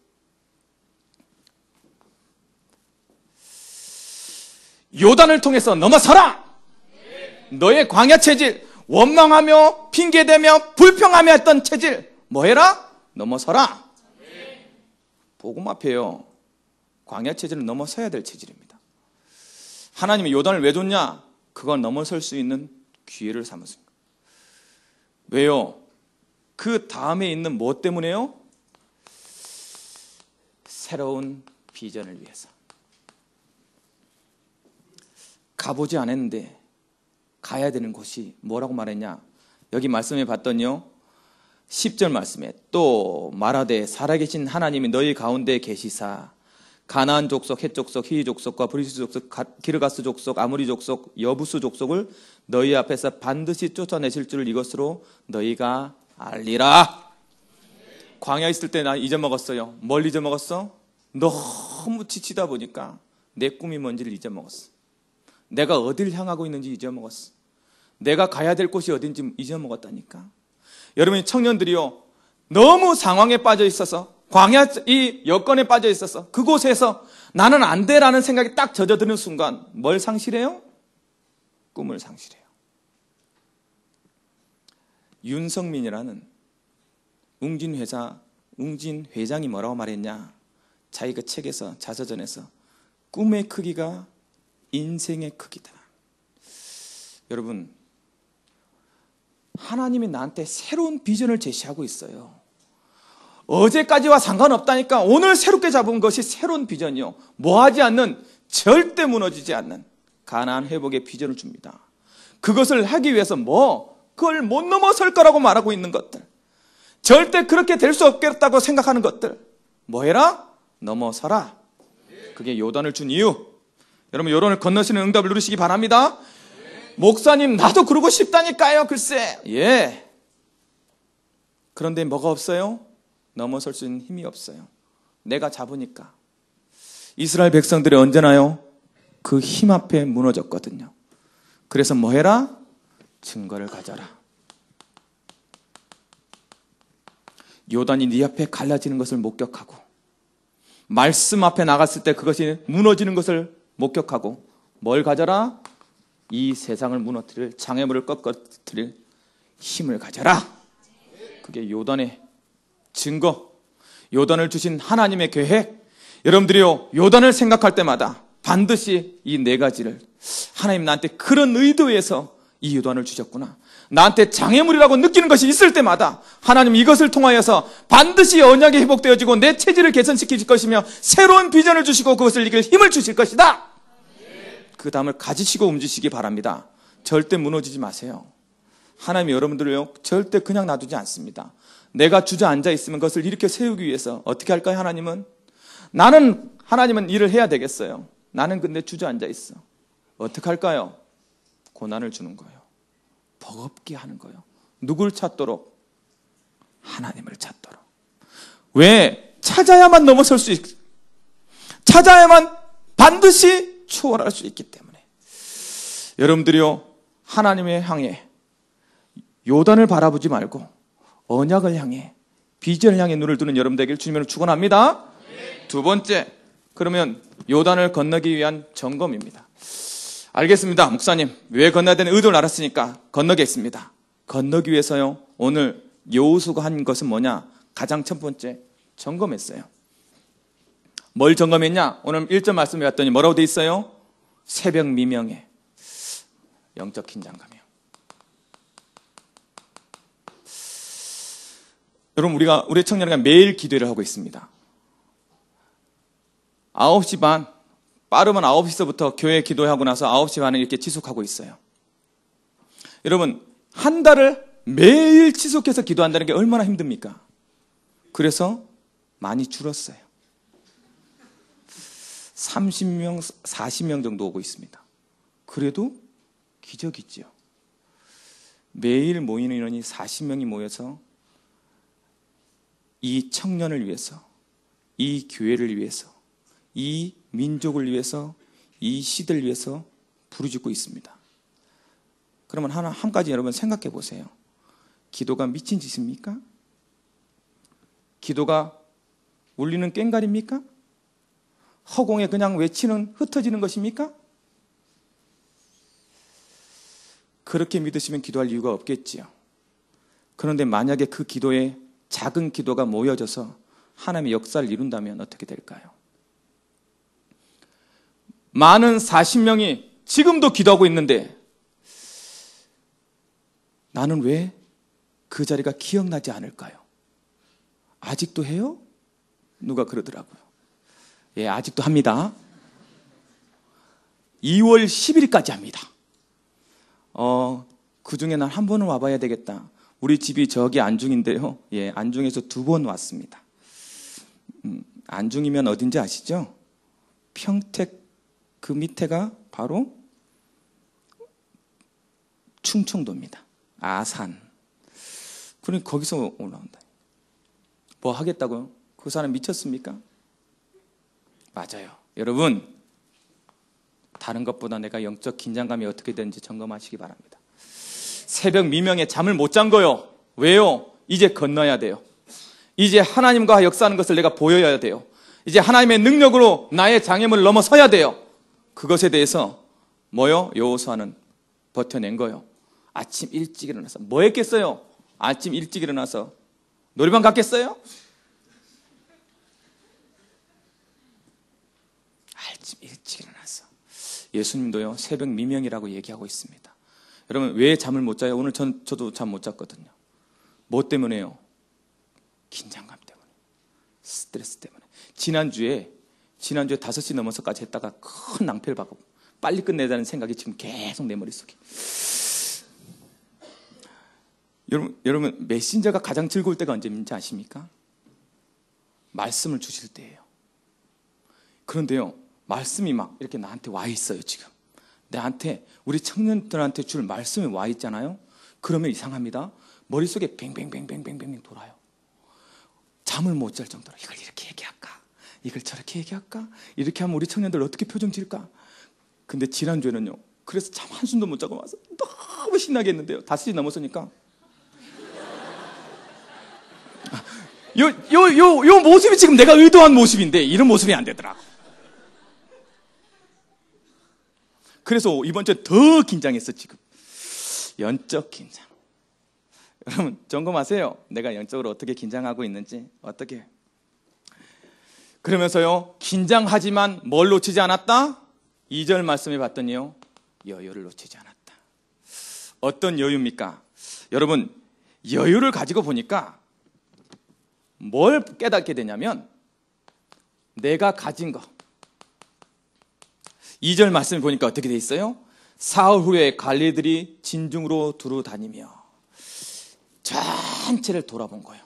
요단을 통해서 넘어서라. 너의 광야 체질, 원망하며 핑계대며 불평하며 했던 체질 뭐 해라? 넘어서라. 복음 앞에요, 광야 체질은 넘어서야 될 체질입니다. 하나님이 요단을 왜 줬냐? 그걸 넘어설 수 있는 기회를 삼았습니다. 왜요? 그 다음에 있는 뭐 때문에요? 새로운 비전을 위해서. 가보지 않았는데 가야 되는 곳이 뭐라고 말했냐? 여기 말씀해 봤더니요, 10절 말씀에 또 말하되 살아계신 하나님이 너희 가운데 계시사 가나안 족속, 헷 족속, 히위 족속과 브리스 족속, 기르가스 족속, 아모리 족속, 여부스 족속을 너희 앞에서 반드시 쫓아내실 줄 이것으로 너희가 알리라. 광야에 있을 때 나 잊어먹었어요. 뭘 잊어먹었어? 너무 지치다 보니까 내 꿈이 뭔지를 잊어먹었어. 내가 어딜 향하고 있는지 잊어먹었어. 내가 가야 될 곳이 어딘지 잊어먹었다니까. 여러분, 청년들이요, 너무 상황에 빠져 있어서, 광야 이 여건에 빠져 있어서 그곳에서 나는 안 돼라는 생각이 딱 젖어드는 순간 뭘 상실해요? 꿈을 상실해요. 윤성민이라는 웅진 회장이 뭐라고 말했냐? 자기 그 책에서, 자서전에서 꿈의 크기가 인생의 크기다. 여러분, 하나님이 나한테 새로운 비전을 제시하고 있어요. 어제까지와 상관없다니까. 오늘 새롭게 잡은 것이 새로운 비전이요. 뭐하지 않는, 절대 무너지지 않는 가나안 회복의 비전을 줍니다. 그것을 하기 위해서 그걸 못 넘어설 거라고 말하고 있는 것들, 절대 그렇게 될 수 없겠다고 생각하는 것들, 뭐 해라? 넘어서라. 그게 요단을 준 이유. 여러분, 요단을 건너시는 응답을 누리시기 바랍니다. 목사님, 나도 그러고 싶다니까요. 글쎄. 예. 그런데 뭐가 없어요? 넘어설 수 있는 힘이 없어요. 내가 잡으니까. 이스라엘 백성들이 언제나요? 그 힘 앞에 무너졌거든요. 그래서 뭐 해라? 증거를 가져라. 요단이 네 앞에 갈라지는 것을 목격하고, 말씀 앞에 나갔을 때 그것이 무너지는 것을 목격하고, 뭘 가져라? 이 세상을 무너뜨릴, 장애물을 꺾어뜨릴 힘을 가져라. 그게 요단의 증거, 요단을 주신 하나님의 계획. 여러분들이요, 요단을 생각할 때마다 반드시 이 네 가지를, 하나님 나한테 그런 의도에서 이 요단을 주셨구나, 나한테 장애물이라고 느끼는 것이 있을 때마다 하나님 이것을 통하여서 반드시 언약이 회복되어지고 내 체질을 개선시킬 것이며 새로운 비전을 주시고 그것을 이길 힘을 주실 것이다. 그 다음을 가지시고 움직이시기 바랍니다. 절대 무너지지 마세요. 하나님이 여러분들을요, 절대 그냥 놔두지 않습니다. 내가 주저앉아 있으면 그것을 일으켜 세우기 위해서 어떻게 할까요? 하나님은 일을 해야 되겠어요. 나는 근데 주저앉아 있어. 어떻게 할까요? 고난을 주는 거예요. 버겁게 하는 거예요. 누굴 찾도록? 하나님을 찾도록. 왜? 찾아야만 넘어설 수 있고, 찾아야만 반드시 초월할 수 있기 때문에. 여러분들이요, 하나님의 향해, 요단을 바라보지 말고 언약을 향해, 비전을 향해 눈을 두는 여러분 되기를 주님으로 축원합니다. 두 번째, 그러면 요단을 건너기 위한 점검입니다. 알겠습니다. 목사님, 왜 건너야 되는 의도를 알았으니까 건너겠습니다. 건너기 위해서요, 오늘 여호수아가 한 것은 뭐냐? 가장 첫 번째, 점검했어요. 뭘 점검했냐? 오늘 1절 말씀에 왔더니 뭐라고 돼 있어요? 새벽 미명에 영적 긴장감이요. 여러분, 우리 청년회가 매일 기도를 하고 있습니다. 9시 반, 빠르면 9시서부터 교회 기도하고 나서 9시 반에 이렇게 지속하고 있어요. 여러분, 한 달을 매일 지속해서 기도한다는 게 얼마나 힘듭니까? 그래서 많이 줄었어요. 30명, 40명 정도 오고 있습니다. 그래도 기적이지요. 매일 모이는 인원이 40명이 모여서 이 청년을 위해서, 이 교회를 위해서, 이 민족을 위해서, 이 시대를 위해서 부르짖고 있습니다. 그러면 한 가지 여러분 생각해 보세요. 기도가 미친 짓입니까? 기도가 울리는 꽹과리입니까? 허공에 그냥 외치는, 흩어지는 것입니까? 그렇게 믿으시면 기도할 이유가 없겠지요. 그런데 만약에 그 기도에 작은 기도가 모여져서 하나님의 역사를 이룬다면 어떻게 될까요? 많은 40명이 지금도 기도하고 있는데 나는 왜 그 자리가 기억나지 않을까요? 아직도 해요? 누가 그러더라고요. 예, 아직도 합니다. 2월 10일까지 합니다. 그 중에 난 한 번은 와봐야 되겠다. 우리 집이 저기 안중인데요. 예, 안중에서 2번 왔습니다. 안중이면 어딘지 아시죠? 평택 그 밑에가 바로 충청도입니다. 아산. 그러니까 거기서 올라온다. 뭐 하겠다고요? 그 사람 미쳤습니까? 맞아요. 여러분, 다른 것보다 내가 영적 긴장감이 어떻게 되는지 점검하시기 바랍니다. 새벽 미명에 잠을 못 잔 거요. 왜요? 이제 건너야 돼요. 이제 하나님과 역사하는 것을 내가 보여야 돼요. 이제 하나님의 능력으로 나의 장애물을 넘어서야 돼요. 그것에 대해서 뭐요? 여호수아는 버텨낸 거요. 아침 일찍 일어나서 뭐 했겠어요? 아침 일찍 일어나서 노래방 갔겠어요? 아침 일찍 일어나서. 예수님도요, 새벽 미명이라고 얘기하고 있습니다. 여러분, 왜 잠을 못 자요? 오늘 저도 잠 못 잤거든요. 뭐 때문에요? 긴장감 때문에, 스트레스 때문에. 지난주에 5시 넘어서까지 했다가 큰 낭패를 빨리 끝내자는 생각이 지금 계속 내 머릿속에. 여러분 메신저가 가장 즐거울 때가 언제인지 아십니까? 말씀을 주실 때예요. 그런데요, 말씀이 막 이렇게 나한테 와 있어요. 지금 나한테, 우리 청년들한테 줄 말씀이 와 있잖아요. 그러면 이상합니다. 머릿속에 뱅뱅뱅뱅뱅뱅 돌아요. 잠을 못 잘 정도로 이걸 이렇게 얘기할까, 이걸 저렇게 얘기할까, 이렇게 하면 우리 청년들 어떻게 표정 지을까. 근데 지난주에는요, 그래서 잠 한숨도 못 자고 와서 너무 신나게 했는데요, 5시 넘었으니까 요 모습이 지금 내가 의도한 모습인데 이런 모습이 안 되더라. 그래서 이번 주에 더 긴장했어. 지금 영적 긴장. 여러분 점검하세요. 내가 영적으로 어떻게 긴장하고 있는지. 어떻게. 그러면서요, 긴장하지만 뭘 놓치지 않았다? 2절 말씀에 봤더니요, 여유를 놓치지 않았다. 어떤 여유입니까? 여러분, 여유를 가지고 보니까 뭘 깨닫게 되냐면, 내가 가진 거. 2절 말씀을 보니까 어떻게 돼 있어요? 사흘 후에 관리들이 진중으로 두루 다니며 전체를 돌아본 거예요.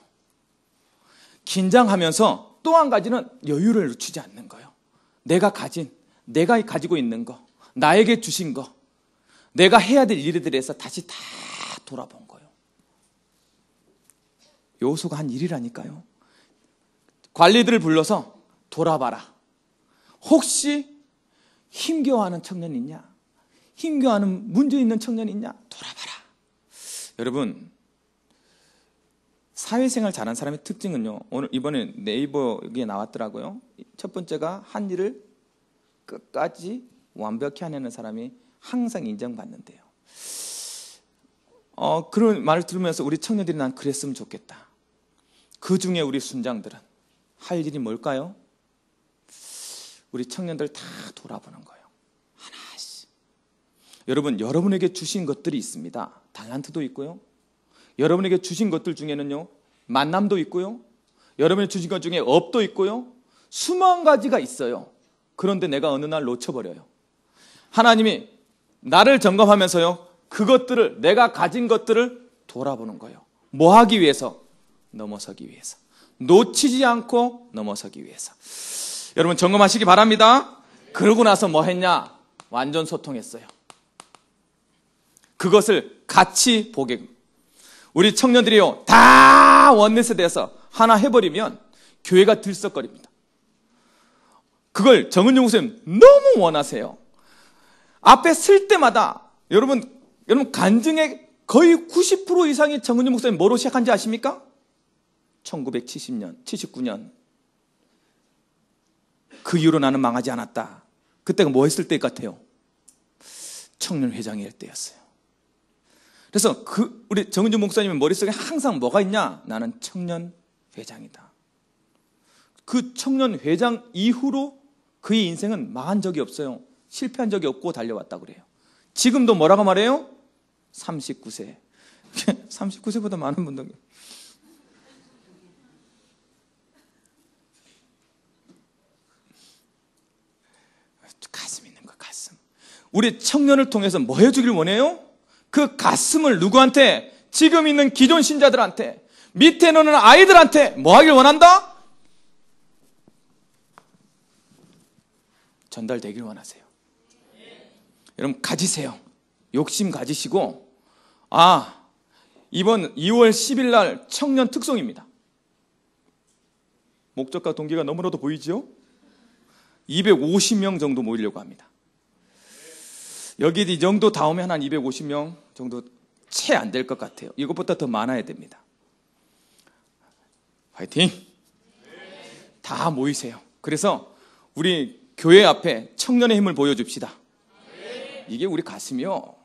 긴장하면서 또 한 가지는 여유를 놓치지 않는 거예요. 내가 가지고 있는 거, 나에게 주신 거, 내가 해야 될 일에 대해서 다시 다 돌아본 거예요. 요소가 한 일이라니까요. 관리들을 불러서 돌아봐라. 혹시 힘겨워하는 청년 있냐? 힘겨워하는 문제 있는 청년 있냐? 돌아봐라. 여러분, 사회생활 잘하는 사람의 특징은요, 오늘 이번에 네이버에 나왔더라고요. 첫 번째가 한 일을 끝까지 완벽히 해내는 사람이 항상 인정받는데요. 그런 말을 들으면서 우리 청년들이 난 그랬으면 좋겠다. 그 중에 우리 순장들은 할 일이 뭘까요? 우리 청년들 다 돌아보는 거예요. 하나씩. 여러분, 여러분에게 주신 것들이 있습니다. 달란트도 있고요. 여러분에게 주신 것들 중에는요, 만남도 있고요. 여러분이 주신 것 중에 업도 있고요. 수만 가지가 있어요. 그런데 내가 어느 날 놓쳐버려요. 하나님이 나를 점검하면서요, 그것들을, 내가 가진 것들을 돌아보는 거예요. 뭐 하기 위해서? 넘어서기 위해서. 놓치지 않고 넘어서기 위해서. 여러분 점검하시기 바랍니다. 그러고 나서 뭐 했냐? 완전 소통했어요. 그것을 같이 보게. 우리 청년들이요, 다 원넷에 대해서 하나 해버리면 교회가 들썩거립니다. 그걸 정은용 목사님 너무 원하세요. 앞에 쓸 때마다 여러분 간증의 거의 90% 이상이 정은용 목사님 뭐로 시작한지 아십니까? 1970년, 79년. 그 이후로 나는 망하지 않았다. 그때가 뭐 했을 때 같아요? 청년회장일 때였어요. 그래서 우리 정은주 목사님의 머릿속에 항상 뭐가 있냐? 나는 청년회장이다. 그 청년회장 이후로 그의 인생은 망한 적이 없어요. 실패한 적이 없고 달려왔다고 그래요. 지금도 뭐라고 말해요? 39세. 39세보다 많은 분들. 가슴 있는 거, 가슴. 우리 청년을 통해서 뭐 해주길 원해요? 그 가슴을 누구한테? 지금 있는 기존 신자들한테, 밑에 노는 아이들한테 뭐 하길 원한다? 전달되길 원하세요. 여러분 가지세요. 욕심 가지시고, 이번 2월 10일 날 청년 특송입니다. 목적과 동기가 너무나도 보이죠? 250명 정도 모이려고 합니다. 여기 이 정도 다 오면 한 250명 정도 채 안 될 것 같아요. 이것보다 더 많아야 됩니다. 화이팅! 다 모이세요. 그래서 우리 교회 앞에 청년의 힘을 보여줍시다. 이게 우리 가슴이요.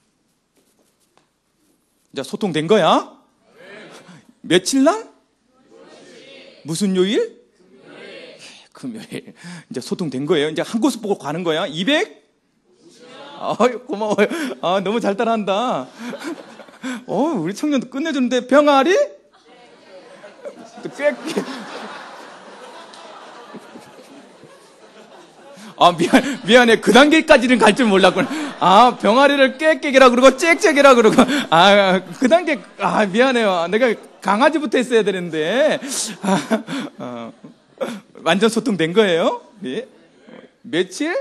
이제 소통된 거야? 며칠 날? 무슨 요일? 금요일. 이제 소통된 거예요. 이제 한 곳을 보고 가는 거야. 200? 고마워요. 너무 잘 따라한다. 우리 청년도 끝내주는데 병아리? 꽤. 미안해. 그 단계까지는 갈 줄 몰랐구나. 병아리를 깨깨기라 그러고, 짹짹이라 그러고, 그 단계, 미안해요. 내가 강아지부터 했어야 되는데, 완전 소통된 거예요? 예? 며칠?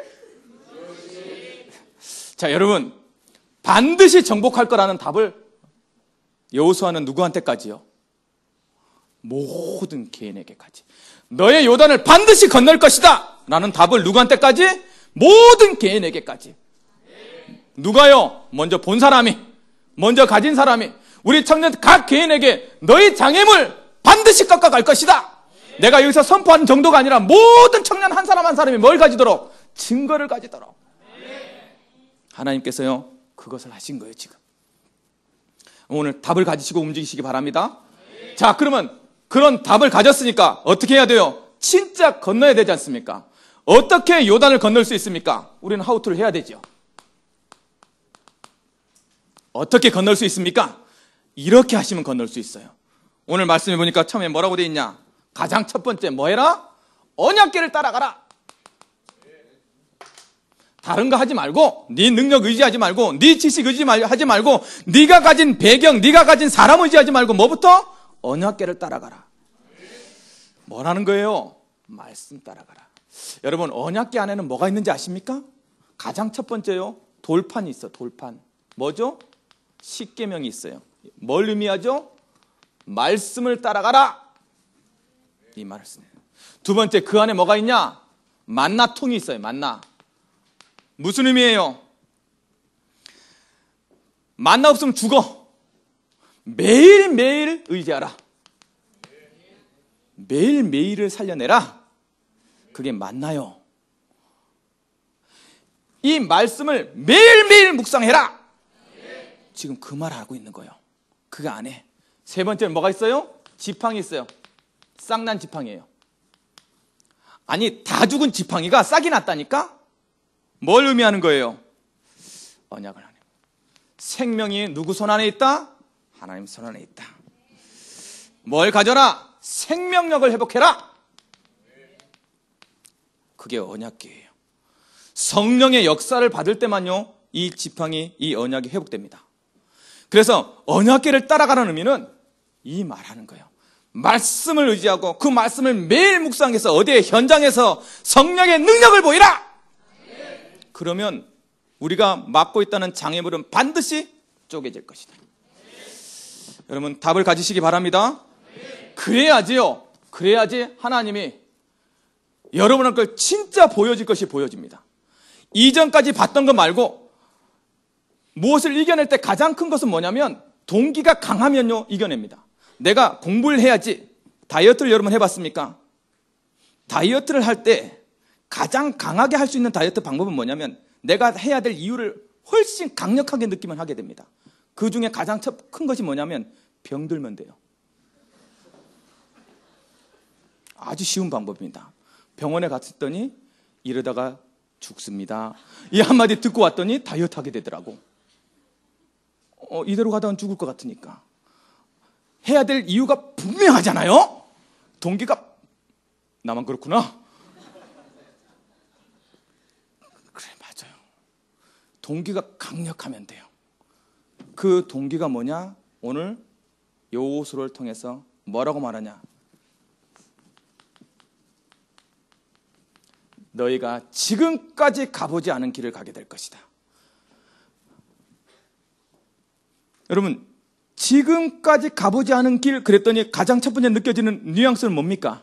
자, 여러분, 반드시 정복할 거라는 답을 여호수아는 누구한테까지요? 모든 개인에게까지. 너의 요단을 반드시 건널 것이다 라는 답을 누구한테까지? 모든 개인에게까지. 누가요? 먼저 본 사람이, 먼저 가진 사람이, 우리 청년 각 개인에게 너희 장애물 반드시 깎아갈 것이다. 내가 여기서 선포하는 정도가 아니라 모든 청년 한 사람 한 사람이 뭘 가지도록? 증거를 가지도록. 하나님께서요, 그것을 하신 거예요, 지금. 오늘 답을 가지시고 움직이시기 바랍니다. 자, 그러면 그런 답을 가졌으니까 어떻게 해야 돼요? 진짜 건너야 되지 않습니까? 어떻게 요단을 건널 수 있습니까? 우리는 하우투를 해야 되죠. 어떻게 건널 수 있습니까? 이렇게 하시면 건널 수 있어요. 오늘 말씀해 보니까 처음에 뭐라고 돼 있냐? 가장 첫 번째 뭐 해라? 언약궤를 따라가라. 다른 거 하지 말고, 네 능력 의지하지 말고, 네 지식 의지하지 말고, 네가 가진 배경, 네가 가진 사람 의지하지 말고 뭐부터? 언약궤를 따라가라. 뭐라는 거예요? 말씀 따라가라. 여러분, 언약궤 안에는 뭐가 있는지 아십니까? 가장 첫 번째요, 돌판이 있어. 돌판. 뭐죠? 십계명이 있어요. 뭘 의미하죠? 말씀을 따라가라. 이 말을 쓰네요. 두 번째, 그 안에 뭐가 있냐? 만나통이 있어요. 만나. 무슨 의미예요? 만나 없으면 죽어. 매일매일 의지하라. 매일매일을 살려내라. 그게 만나요. 이 말씀을 매일매일 묵상해라. 지금 그 말 하고 있는 거예요. 그 안에. 세 번째는 뭐가 있어요? 지팡이 있어요. 싹난 지팡이에요. 아니, 다 죽은 지팡이가 싹이 났다니까? 뭘 의미하는 거예요? 언약을 하는. 생명이 누구 손 안에 있다? 하나님 손 안에 있다. 뭘 가져라? 생명력을 회복해라. 그게 언약궤예요. 성령의 역사를 받을 때만요, 이 지팡이, 이 언약이 회복됩니다. 그래서 언약궤를 따라가는 의미는 이 말하는 거예요. 말씀을 의지하고 그 말씀을 매일 묵상해서 어디에 현장에서 성령의 능력을 보이라. 그러면 우리가 맡고 있다는 장애물은 반드시 쪼개질 것이다. 여러분, 답을 가지시기 바랍니다. 그래야지요. 그래야지 하나님이 여러분의 걸 진짜 보여질 것이 보여집니다. 이전까지 봤던 것 말고 무엇을 이겨낼 때 가장 큰 것은 뭐냐면 동기가 강하면요, 이겨냅니다. 내가 공부를 해야지. 다이어트를 여러분 해봤습니까? 다이어트를 할 때 가장 강하게 할 수 있는 다이어트 방법은 뭐냐면 내가 해야 될 이유를 훨씬 강력하게 느끼면 하게 됩니다. 그 중에 가장 큰 것이 뭐냐면 병들면 돼요. 아주 쉬운 방법입니다. 병원에 갔더니 이러다가 죽습니다. 이 한마디 듣고 왔더니 다이어트 하게 되더라고. 이대로 가다가 죽을 것 같으니까. 해야 될 이유가 분명하잖아요. 동기가 나만 그렇구나. 그래, 맞아요. 동기가 강력하면 돼요. 그 동기가 뭐냐? 오늘 여호수아를 통해서 뭐라고 말하냐? 너희가 지금까지 가보지 않은 길을 가게 될 것이다. 여러분, 지금까지 가보지 않은 길, 그랬더니 가장 첫 번째 느껴지는 뉘앙스는 뭡니까?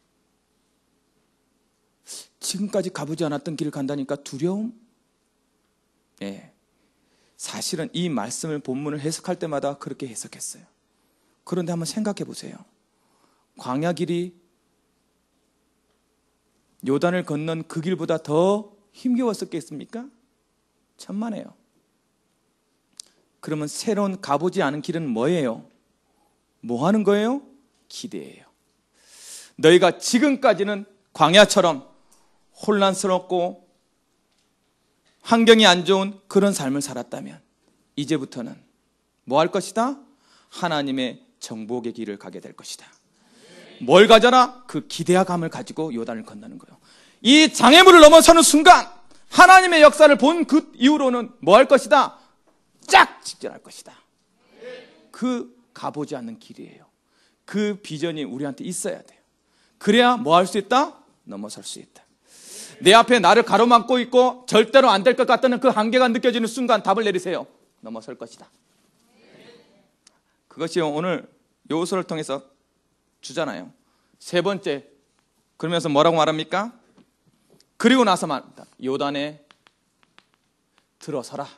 지금까지 가보지 않았던 길을 간다니까 두려움? 예. 사실은 이 말씀을 본문을 해석할 때마다 그렇게 해석했어요. 그런데 한번 생각해 보세요. 광야 길이 요단을 건넌 그 길보다 더 힘겨웠었겠습니까? 천만에요. 그러면 새로운 가보지 않은 길은 뭐예요? 뭐 하는 거예요? 기대예요. 너희가 지금까지는 광야처럼 혼란스럽고 환경이 안 좋은 그런 삶을 살았다면 이제부터는 뭐 할 것이다? 하나님의 정복의 길을 가게 될 것이다. 뭘 가져라? 그 기대감을 가지고 요단을 건너는 거예요. 이 장애물을 넘어서는 순간 하나님의 역사를 본 그 이후로는 뭐 할 것이다? 쫙 직전할 것이다. 그 가보지 않는 길이에요. 그 비전이 우리한테 있어야 돼요. 그래야 뭐 할 수 있다? 넘어설 수 있다. 내 앞에 나를 가로막고 있고 절대로 안 될 것 같다는 그 한계가 느껴지는 순간 답을 내리세요. 넘어설 것이다. 그것이 오늘 여호수아를 통해서 주잖아요. 세 번째, 그러면서 뭐라고 말합니까? 그리고 나서 말합니다. 요단에 들어서라.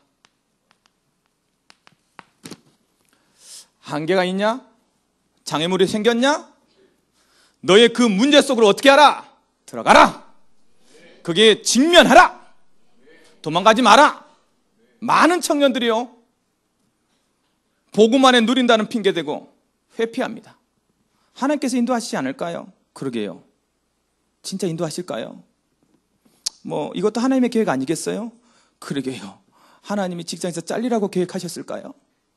한계가 있냐? 장애물이 생겼냐? 너의 그 문제 속으로 어떻게 하라? 들어가라. 그게 직면하라. 도망가지 마라. 많은 청년들이요, 복음만에 누린다는 핑계대고 회피합니다. 하나님께서 인도하시지 않을까요? 그러게요. 진짜 인도하실까요? 뭐 이것도 하나님의 계획 아니겠어요? 그러게요. 하나님이 직장에서 잘리라고 계획하셨을까요?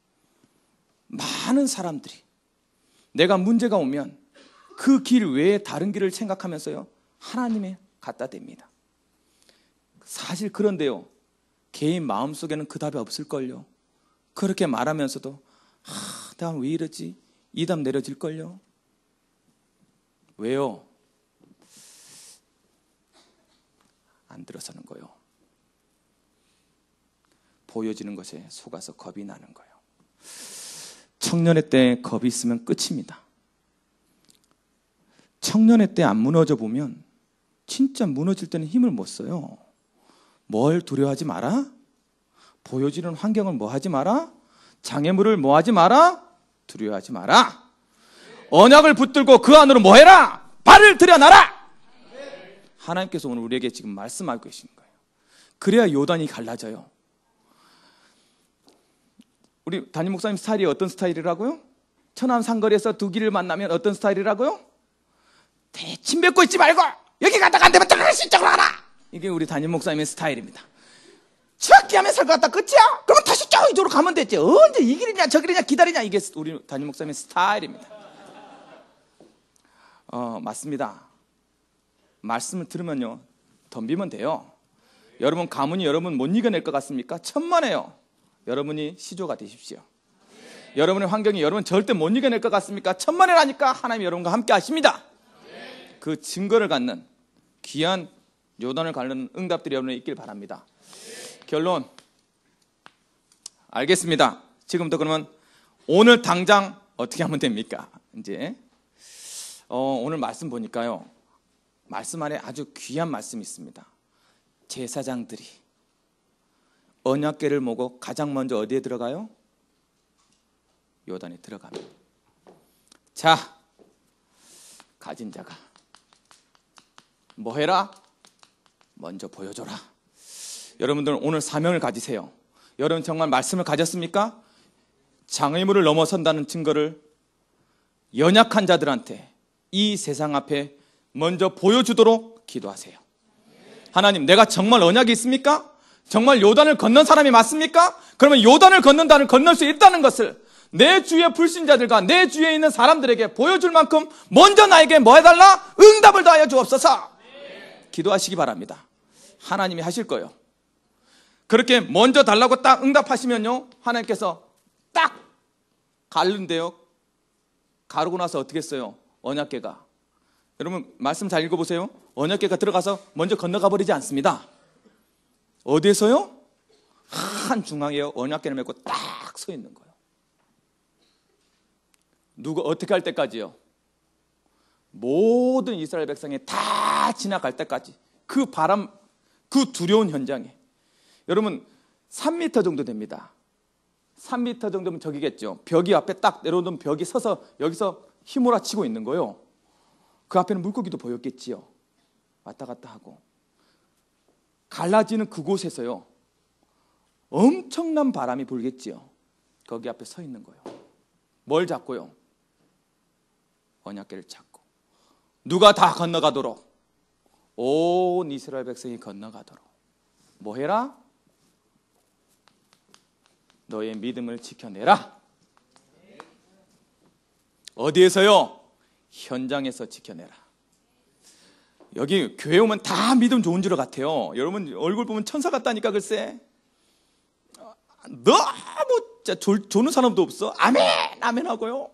많은 사람들이 내가 문제가 오면 그 길 외에 다른 길을 생각하면서요, 하나님에 갖다 댑니다. 사실 그런데요, 개인 마음속에는 그 답이 없을걸요. 그렇게 말하면서도 내가 왜 이러지? 이 답 내려질걸요. 왜요? 안 들어서는 거요. 보여지는 것에 속아서 겁이 나는 거예요. 청년의 때 겁이 있으면 끝입니다. 청년의 때 안 무너져 보면 진짜 무너질 때는 힘을 못 써요. 뭘 두려워하지 마라? 보여지는 환경을 뭐 하지 마라? 장애물을 뭐 하지 마라? 두려워하지 마라. 언약을 붙들고 그 안으로 뭐 해라? 발을 들여놔라. 하나님께서 오늘 우리에게 지금 말씀하고 계시는 거예요. 그래야 요단이 갈라져요. 우리 담임 목사님 스타일이 어떤 스타일이라고요? 천안 상거리에서 두 길을 만나면 어떤 스타일이라고요? 대침 뱉고 있지 말고 여기 가다가 안 되면 다시 이쪽으로 가라. 이게 우리 담임 목사님의 스타일입니다. 저기 하면 살 것 같다 끝이야? 그러면 다시 이쪽으로 가면 됐지. 언제 이 길이냐 저 길이냐 기다리냐. 이게 우리 담임 목사님의 스타일입니다. 맞습니다. 말씀을 들으면요, 덤비면 돼요. 여러분 가문이 여러분 못 이겨낼 것 같습니까? 천만에요. 여러분이 시조가 되십시오. 여러분의 환경이 여러분 절대 못 이겨낼 것 같습니까? 천만에라니까 하나님이 여러분과 함께 하십니다. 그 증거를 갖는 귀한 요단을 가르는 응답들이 여러분에 있길 바랍니다. 결론, 알겠습니다. 지금부터 그러면 오늘 당장 어떻게 하면 됩니까? 이제 오늘 말씀 보니까요, 말씀 안에 아주 귀한 말씀이 있습니다. 제사장들이 언약궤를 모고 가장 먼저 어디에 들어가요? 요단에 들어갑니다. 자, 가진 자가 뭐 해라? 먼저 보여줘라. 여러분들은 오늘 사명을 가지세요. 여러분 정말 말씀을 가졌습니까? 장애물을 넘어선다는 증거를 연약한 자들한테 이 세상 앞에 먼저 보여주도록 기도하세요. 하나님, 내가 정말 언약이 있습니까? 정말 요단을 건넌 사람이 맞습니까? 그러면 요단을 건널 수 있다는 것을 내 주위의 불신자들과 내 주위에 있는 사람들에게 보여줄 만큼 먼저 나에게 뭐 해달라? 응답을 더하여 주옵소서. 기도하시기 바랍니다. 하나님이 하실 거예요. 그렇게 먼저 달라고 딱 응답하시면요, 하나님께서 딱 가르는데요, 가르고 나서 어떻게 했어요? 언약궤가. 여러분 말씀 잘 읽어보세요. 언약궤가 들어가서 먼저 건너가 버리지 않습니다. 어디에서요? 한 중앙에 언약궤를 메고 딱 서 있는 거예요. 누가 어떻게 할 때까지요? 모든 이스라엘 백성이 다 지나갈 때까지. 그 바람, 그 두려운 현장에. 여러분 3m 정도 됩니다. 3m 정도면 저기겠죠. 벽이 앞에 딱 내려오던 벽이 서서 여기서 휘몰아치고 있는 거예요. 그 앞에는 물고기도 보였겠지요. 왔다 갔다 하고. 갈라지는 그곳에서요, 엄청난 바람이 불겠지요. 거기 앞에 서 있는 거예요. 뭘 잡고요? 언약궤를 잡고. 누가 다 건너가도록, 온 이스라엘 백성이 건너가도록 뭐 해라? 너의 믿음을 지켜내라. 어디에서요? 현장에서 지켜내라. 여기 교회 오면 다 믿음 좋은 줄 같아요. 여러분 얼굴 보면 천사 같다니까 글쎄. 너무 진짜 조는 사람도 없어. 아멘 아멘 하고요.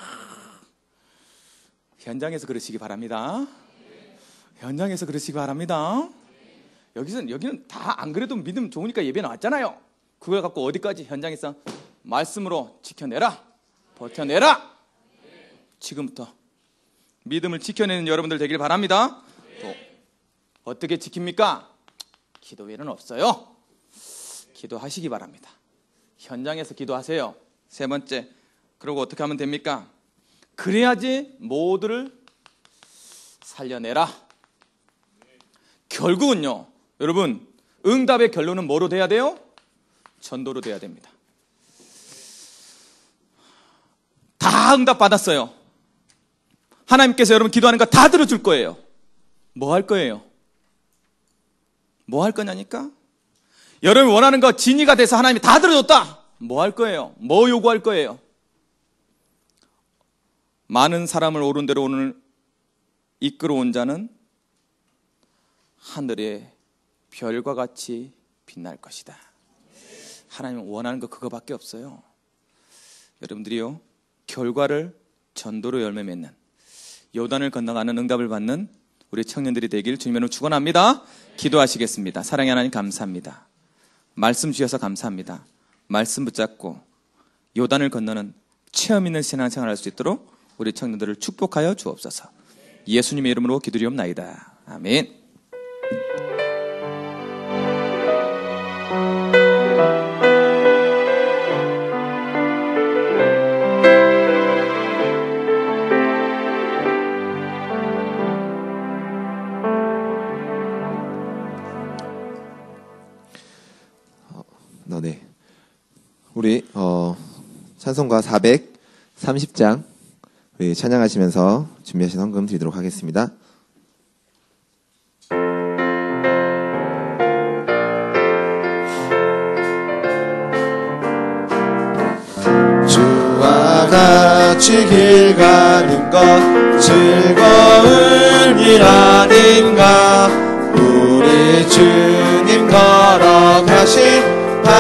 현장에서 그러시기 바랍니다. 현장에서 그러시기 바랍니다. 여기는 다 안 그래도 믿음 좋으니까 예배 나왔잖아요. 그걸 갖고 어디까지 현장에서 말씀으로 지켜내라, 버텨내라. 지금부터 믿음을 지켜내는 여러분들 되길 바랍니다. 또 어떻게 지킵니까? 기도 외에는 없어요. 기도하시기 바랍니다. 현장에서 기도하세요. 세 번째, 그리고 어떻게 하면 됩니까? 그래야지 모두를 살려내라. 결국은요, 여러분, 응답의 결론은 뭐로 돼야 돼요? 전도로 돼야 됩니다. 다 응답 받았어요. 하나님께서 여러분 기도하는 거 다 들어줄 거예요. 뭐 할 거예요? 뭐 할 거냐니까? 여러분이 원하는 거 진이가 돼서 하나님이 다 들어줬다. 뭐 할 거예요? 뭐 요구할 거예요? 많은 사람을 옳은 대로 오늘 이끌어온 자는 하늘의 별과 같이 빛날 것이다. 하나님은 원하는 거 그거밖에 없어요. 여러분들이요, 결과를 전도로 열매 맺는, 요단을 건너가는 응답을 받는 우리 청년들이 되길 주님으로 축원합니다. 기도하시겠습니다. 사랑의 하나님 감사합니다. 말씀 주셔서 감사합니다. 말씀 붙잡고 요단을 건너는 체험 있는 신앙생활을 할 수 있도록 우리 청년들을 축복하여 주옵소서. 예수님의 이름으로 기도리옵나이다. 아멘. 네. 우리 찬송가 430장 우리 찬양하시면서 준비하신 헌금 드리도록 하겠습니다. 주와 같이 길 가는 것 즐거운 일 아닌가. 우리 주님 걸어가신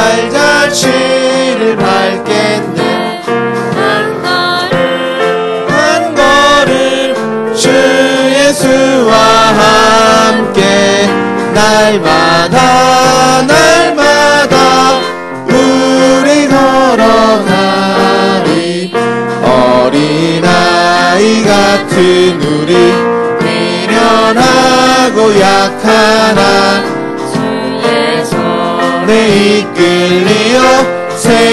발자취를 밟겠네. 한 걸음 주 예수와 함께 날마다 우리 걸어가리. 어린아이 같은 우리 미련하고 약하나 내 이끌리어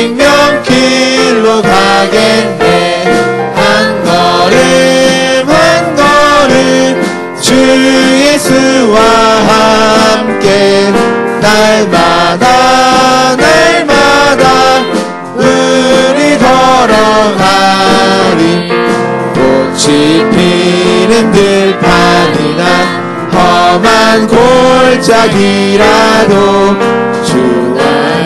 생명길로 가겠네. 한 걸음 주 예수와 함께 날마다 우리 걸어가리. 꽃이 피는 들판이나 험한 골짜기라도 주가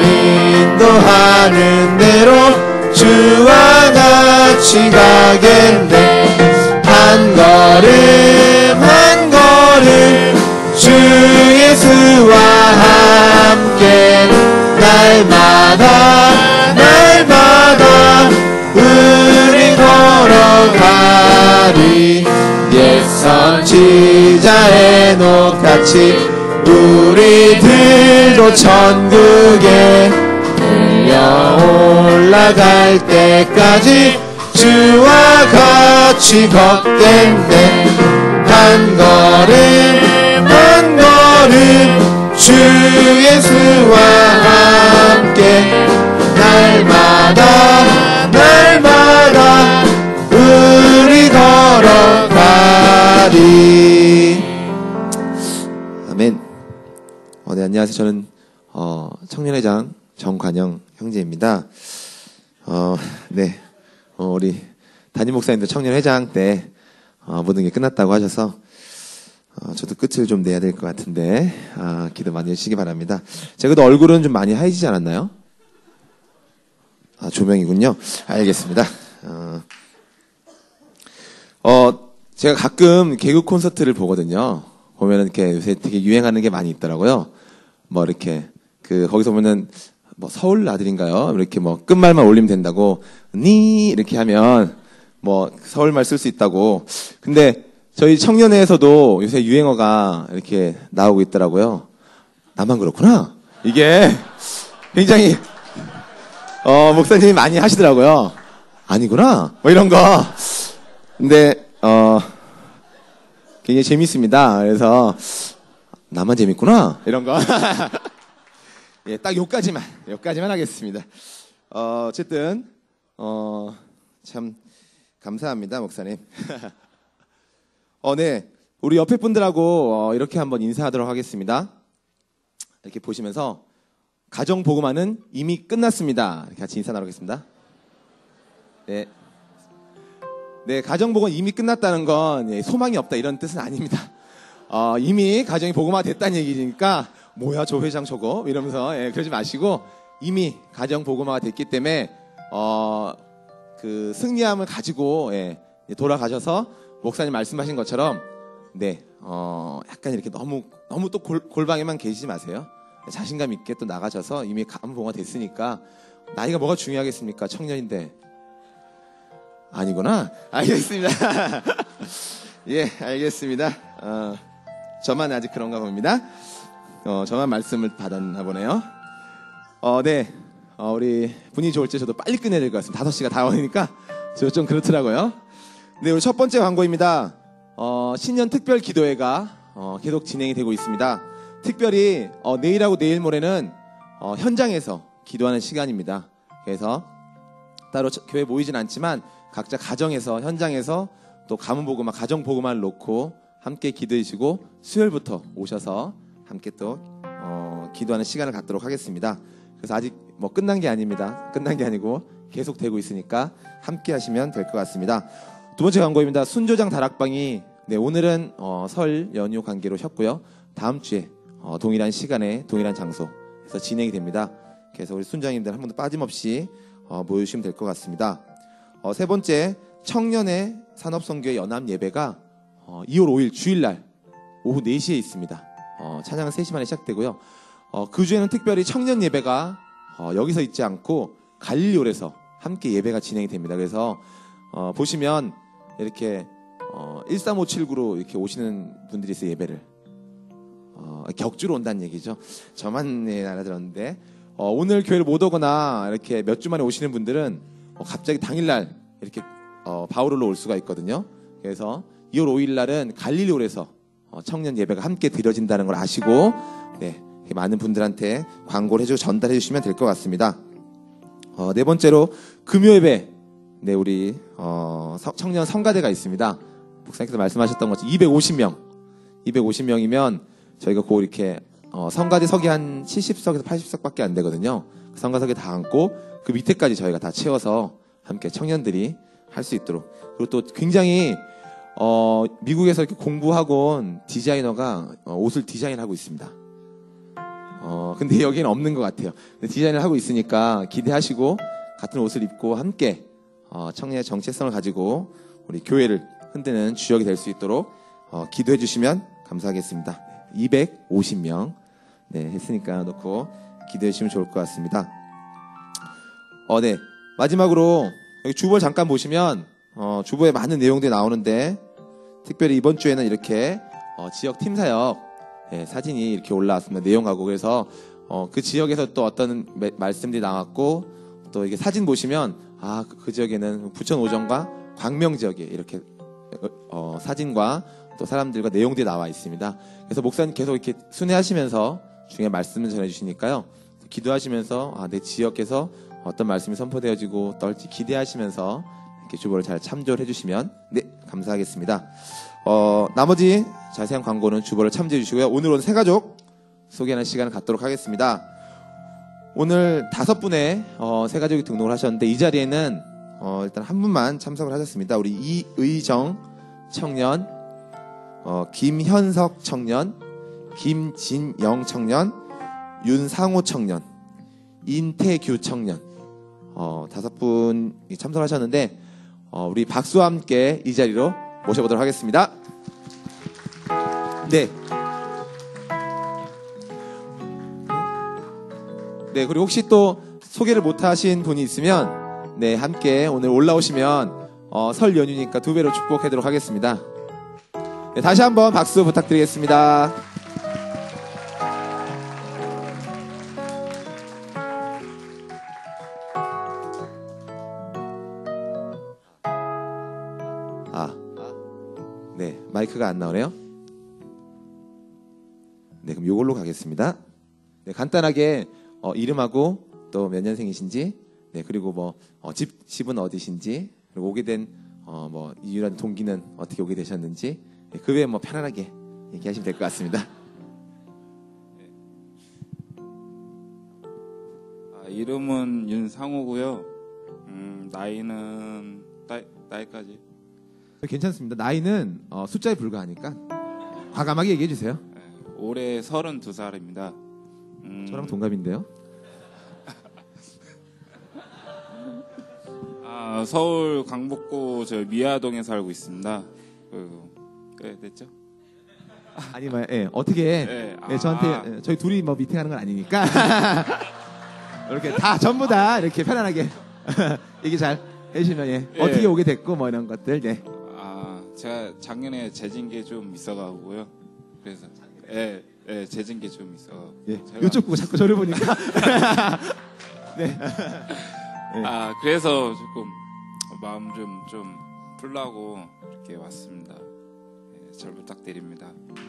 인도하는 대로 주와 같이 가겠네. 한 걸음 주 예수와 함께 날마다 우리 걸어가리. 옛 선지자 에녹같이 우리들도 천국에 들려 올라갈 때까지 주와 같이 걷겠네. 한 걸음 주 예수와 함께 날마다 우리 걸어가리. 아멘. 네, 안녕하세요. 저는 청년회장 정관영 형제입니다. 네, 우리 담임 목사님도 청년회장 때 모든 게 끝났다고 하셔서 저도 끝을 좀 내야 될 것 같은데 기도 많이 해주시기 바랍니다. 제가 도 얼굴은 좀 많이 하얘지지 않았나요? 조명이군요. 알겠습니다. 제가 가끔 개그 콘서트를 보거든요. 보면은 이렇게 요새 되게 유행하는 게 많이 있더라고요. 뭐 이렇게 거기서 보면은 뭐 서울 아들인가요? 이렇게 뭐 끝말만 올리면 된다고 니 이렇게 하면 뭐 서울말 쓸 수 있다고. 근데 저희 청년회에서도 요새 유행어가 이렇게 나오고 있더라고요. 나만 그렇구나. 이게 굉장히 목사님이 많이 하시더라고요. 아니구나. 뭐 이런 거. 근데 굉장히 재밌습니다. 그래서 나만 재밌구나. 이런 거. 예, 딱 요까지만 하겠습니다. 어쨌든 참 감사합니다, 목사님. 네. 우리 옆에 분들하고 이렇게 한번 인사하도록 하겠습니다. 이렇게 보시면서 가정 복음화는 이미 끝났습니다. 같이 인사 나누겠습니다. 네. 네, 가정 복음은 이미 끝났다는 건 소망이 없다 이런 뜻은 아닙니다. 이미 가정이 복음화 됐다는 얘기니까 뭐야 저 회장 저거 이러면서 그러지 마시고 이미 가정 복음화가 됐기 때문에 그 승리함을 가지고 돌아가셔서 목사님 말씀하신 것처럼 네, 약간 이렇게 너무 또 골방에만 계시지 마세요. 자신감 있게 또 나가셔서 이미 가정 복음화 됐으니까 나이가 뭐가 중요하겠습니까? 청년인데. 아니구나. 알겠습니다. 예, 알겠습니다. 저만 아직 그런가 봅니다. 저만 말씀을 받았나 보네요. 네. 우리 분위기 좋을 때 저도 빨리 끝내야 될 것 같습니다. 5시가 다 오니까 저 좀 그렇더라고요. 네, 우리 첫 번째 광고입니다. 신년 특별 기도회가 계속 진행이 되고 있습니다. 특별히 내일하고 내일 모레는 현장에서 기도하는 시간입니다. 그래서 따로 교회 모이진 않지만 각자 가정에서 현장에서 또 가문복음화 가정복음화를 놓고 함께 기도해주시고 수요일부터 오셔서 함께 또 기도하는 시간을 갖도록 하겠습니다. 그래서 아직 뭐 끝난 게 아닙니다. 끝난 게 아니고 계속 되고 있으니까 함께 하시면 될 것 같습니다. 두 번째 광고입니다. 순조장 다락방이 네, 오늘은 설 연휴 관계로 쉬었고요. 다음 주에 동일한 시간에 동일한 장소에서 진행이 됩니다. 그래서 우리 순장님들 한 번도 빠짐없이 모여주시면 될 것 같습니다. 세 번째, 청년의 산업선교회 연합 예배가 2월 5일 주일날 오후 4시에 있습니다. 찬양은 3시 반에 시작되고요. 그 주에는 특별히 청년 예배가 여기서 있지 않고 갈릴리홀에서 함께 예배가 진행이 됩니다. 그래서 보시면 이렇게 13579로 이렇게 오시는 분들이 있어요. 예배를 격주로 온다는 얘기죠. 저만 알아들었는데 오늘 교회를 못 오거나 이렇게 몇 주 만에 오시는 분들은 갑자기 당일날 이렇게 바울로 올 수가 있거든요. 그래서 2월 5일날은 갈릴리홀에서 청년 예배가 함께 드려진다는 걸 아시고 네, 많은 분들한테 광고를 해주고 전달해 주시면 될 것 같습니다. 네 번째로 금요예배 네, 우리 청년 성가대가 있습니다. 목사님께서 말씀하셨던 것처럼 250명이면 저희가 곧 이렇게 성가대석이 한 70석에서 80석밖에 안 되거든요. 성가석에 다 앉고 그 밑에까지 저희가 다 채워서 함께 청년들이 할 수 있도록. 그리고 또 굉장히 미국에서 이렇게 공부학원 디자이너가 옷을 디자인하고 있습니다. 근데 여기는 없는 것 같아요. 근데 디자인을 하고 있으니까 기대하시고 같은 옷을 입고 함께 청년의 정체성을 가지고 우리 교회를 흔드는 주역이 될 수 있도록 기도해 주시면 감사하겠습니다. 250명 네, 했으니까 놓고 기도해 주시면 좋을 것 같습니다. 네. 마지막으로 여기 주보 잠깐 보시면 주보에 많은 내용들이 나오는데 특별히 이번 주에는 이렇게 지역 팀사역 사진이 이렇게 올라왔습니다. 내용하고. 그래서 그 지역에서 또 어떤 말씀들이 나왔고 또 이게 사진 보시면 그 지역에는 부천 오정과 광명 지역에 이렇게 사진과 또 사람들과 내용들이 나와 있습니다. 그래서 목사님 계속 이렇게 순회하시면서 중요한 말씀을 전해주시니까요. 기도하시면서 내 지역에서 어떤 말씀이 선포되어지고 떨지 기대하시면서 이렇게 주보를 잘 참조를 해주시면 네 감사하겠습니다. 나머지 자세한 광고는 주보를 참조해 주시고요. 오늘 온 새 가족 소개하는 시간을 갖도록 하겠습니다. 오늘 5분의 새 가족이 등록을 하셨는데 이 자리에는 일단 한 분만 참석을 하셨습니다. 우리 이의정 청년, 김현석 청년, 김진영 청년, 윤상호 청년, 인태규 청년 5분이 참석하셨는데 우리 박수와 함께 이 자리로 모셔보도록 하겠습니다. 네. 네, 그리고 혹시 또 소개를 못 하신 분이 있으면, 네, 함께 오늘 올라오시면, 설 연휴니까 2배로 축복하도록 하겠습니다. 네, 다시 한번 박수 부탁드리겠습니다. 네, 마이크가 안 나오네요. 네, 그럼 이걸로 가겠습니다. 네, 간단하게 이름하고 또 몇 년생이신지, 네, 그리고 뭐 집은 어디신지, 그리고 오게 된 뭐 이유란 동기는 어떻게 오게 되셨는지, 네, 그 외에 뭐 편안하게 얘기하시면 될 것 같습니다. 이름은 윤상호고요. 나이는 나이까지 괜찮습니다. 나이는 숫자에 불과하니까 과감하게 얘기해 주세요. 올해 32살입니다. 저랑 동갑인데요. 서울 강북구 저 미아동에 살고 있습니다. 네, 됐죠? 아니, 예, 어떻게 네, 저한테 저희 둘이 뭐 미팅하는 건 아니니까 이렇게 다 전부 다 이렇게 편안하게 얘기 잘 해주시면 어떻게 오게 됐고 뭐 이런 것들. 네. 제가 작년에 재진 게 좀 있어가고요. 그래서 재진 게 좀 있어. 예. 이쪽 보고 자꾸 저를 보니까. 네. 그래서 조금 마음 좀 풀라고 이렇게 왔습니다. 네, 잘 부탁드립니다.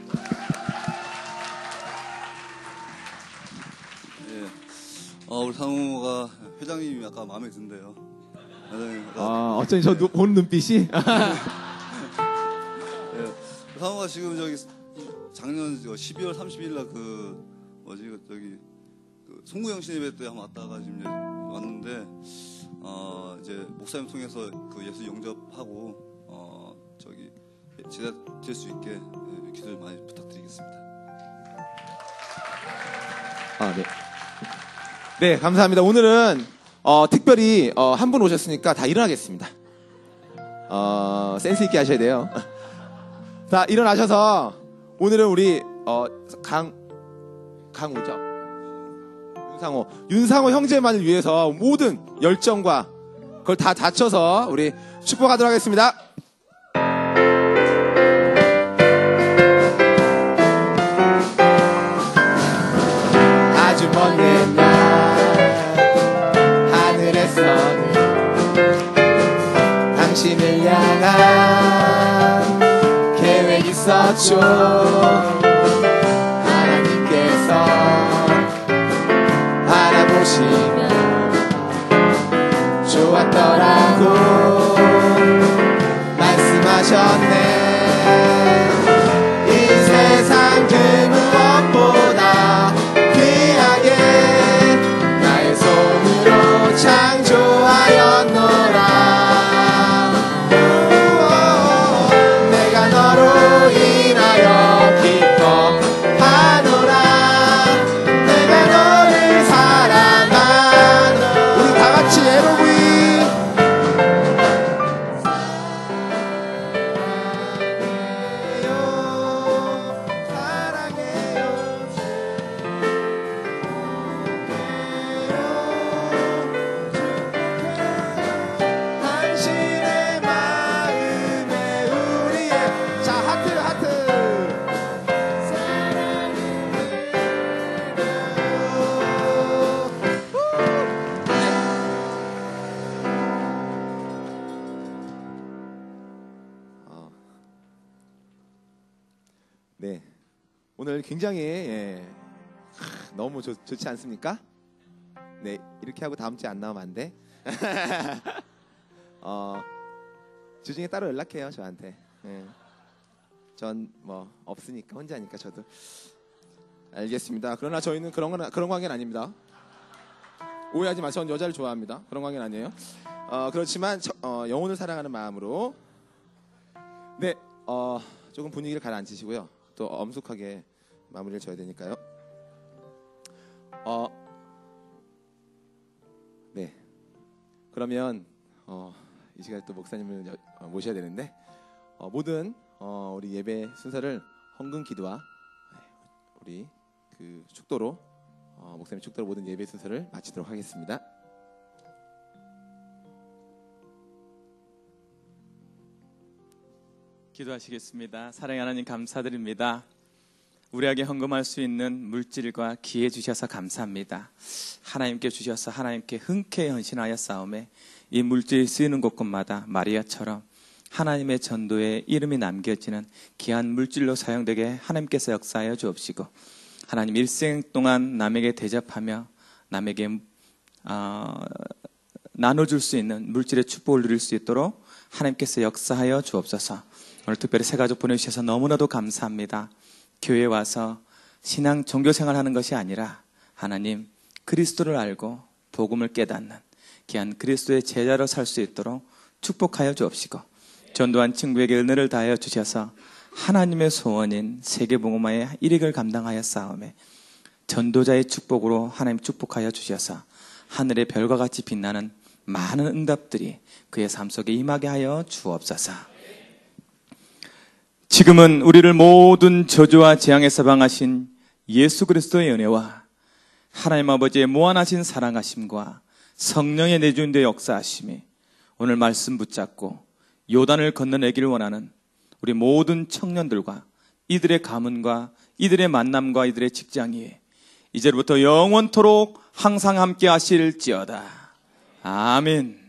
예. 우리 상호가 회장님이 아까 마음에 든대요. 어쩐지 저 보는 눈빛이. 예. 상호가 지금 저기 작년 12월 30일 날 저기 송구영 신예배 때 한번 왔다가 지금 이제 왔는데 이제 목사님 통해서 그 예수 영접하고 저기 제자 될 수 있게 기도를 많이 부탁드리겠습니다. 네. 네, 감사합니다. 오늘은 특별히 한 분 오셨으니까 다 일어나겠습니다. 센스 있게 하셔야 돼요. 자, 일어나셔서 오늘은 우리 강우죠. 윤상호 형제만을 위해서 모든 열정과 그걸 다 다쳐서 우리 축복하도록 하겠습니다. 아주 먼 옛날 하늘에서는 당신을 향한 계획이 있었죠. 하나님께서 바라보시면 좋았더라고 말씀하셨네. 이 세상 그 무엇보다 귀하게 나의 손으로 창조하였노라. 내가 너로 인하여 기뻐하노라. 내가 너를 사랑하노라. 우리 다같이 LOV 당신의 마음에 우리의 자 하트 네, 오늘 굉장히 너무 좋지 않습니까? 네, 이렇게 하고 다음 주에 안 나오면 안 돼. 주중에 따로 연락해요 저한테. 전 뭐 없으니까 혼자니까 저도. 알겠습니다. 그러나 저희는 그런 관계는 아닙니다. 오해하지 마세요. 전 여자를 좋아합니다. 그런 관계는 아니에요. 그렇지만 영혼을 사랑하는 마음으로 네, 조금 분위기를 가라앉히시고요. 또 엄숙하게 마무리를 져야 되니까요. 네, 그러면 이 시간에 또 목사님을 모셔야 되는데 모든 우리 예배 순서를 헌금 기도와 우리 그 축도로 목사님 축도로 모든 예배 순서를 마치도록 하겠습니다. 기도하시겠습니다. 사랑의 하나님 감사드립니다. 우리에게 헌금할 수 있는 물질과 기회 주셔서 감사합니다. 하나님께 주셔서 하나님께 흔쾌히 헌신하여 싸움에 이 물질이 쓰이는 곳곳마다 마리아처럼 하나님의 전도에 이름이 남겨지는 귀한 물질로 사용되게 하나님께서 역사하여 주옵시고, 하나님 일생 동안 남에게 대접하며 남에게 나눠줄 수 있는 물질의 축복을 누릴 수 있도록 하나님께서 역사하여 주옵소서. 오늘 특별히 새 가족 보내주셔서 너무나도 감사합니다. 교회에 와서 신앙 종교생활 하는 것이 아니라 하나님 그리스도를 알고 복음을 깨닫는 귀한 그리스도의 제자로 살 수 있도록 축복하여 주옵시고, 전도한 친구에게 은혜를 다하여 주셔서 하나님의 소원인 세계복음화의 일익을 감당하여 싸움에 전도자의 축복으로 하나님 축복하여 주셔서 하늘의 별과 같이 빛나는 많은 응답들이 그의 삶 속에 임하게 하여 주옵소서. 지금은 우리를 모든 저주와 재앙에서 방하신 예수 그리스도의 은혜와 하나님 아버지의 무한하신 사랑하심과 성령의 내주인의 역사하심이 오늘 말씀 붙잡고 요단을 건너내기를 원하는 우리 모든 청년들과 이들의 가문과 이들의 만남과 이들의 직장이 이제부터 영원토록 항상 함께 하실지어다. 아멘.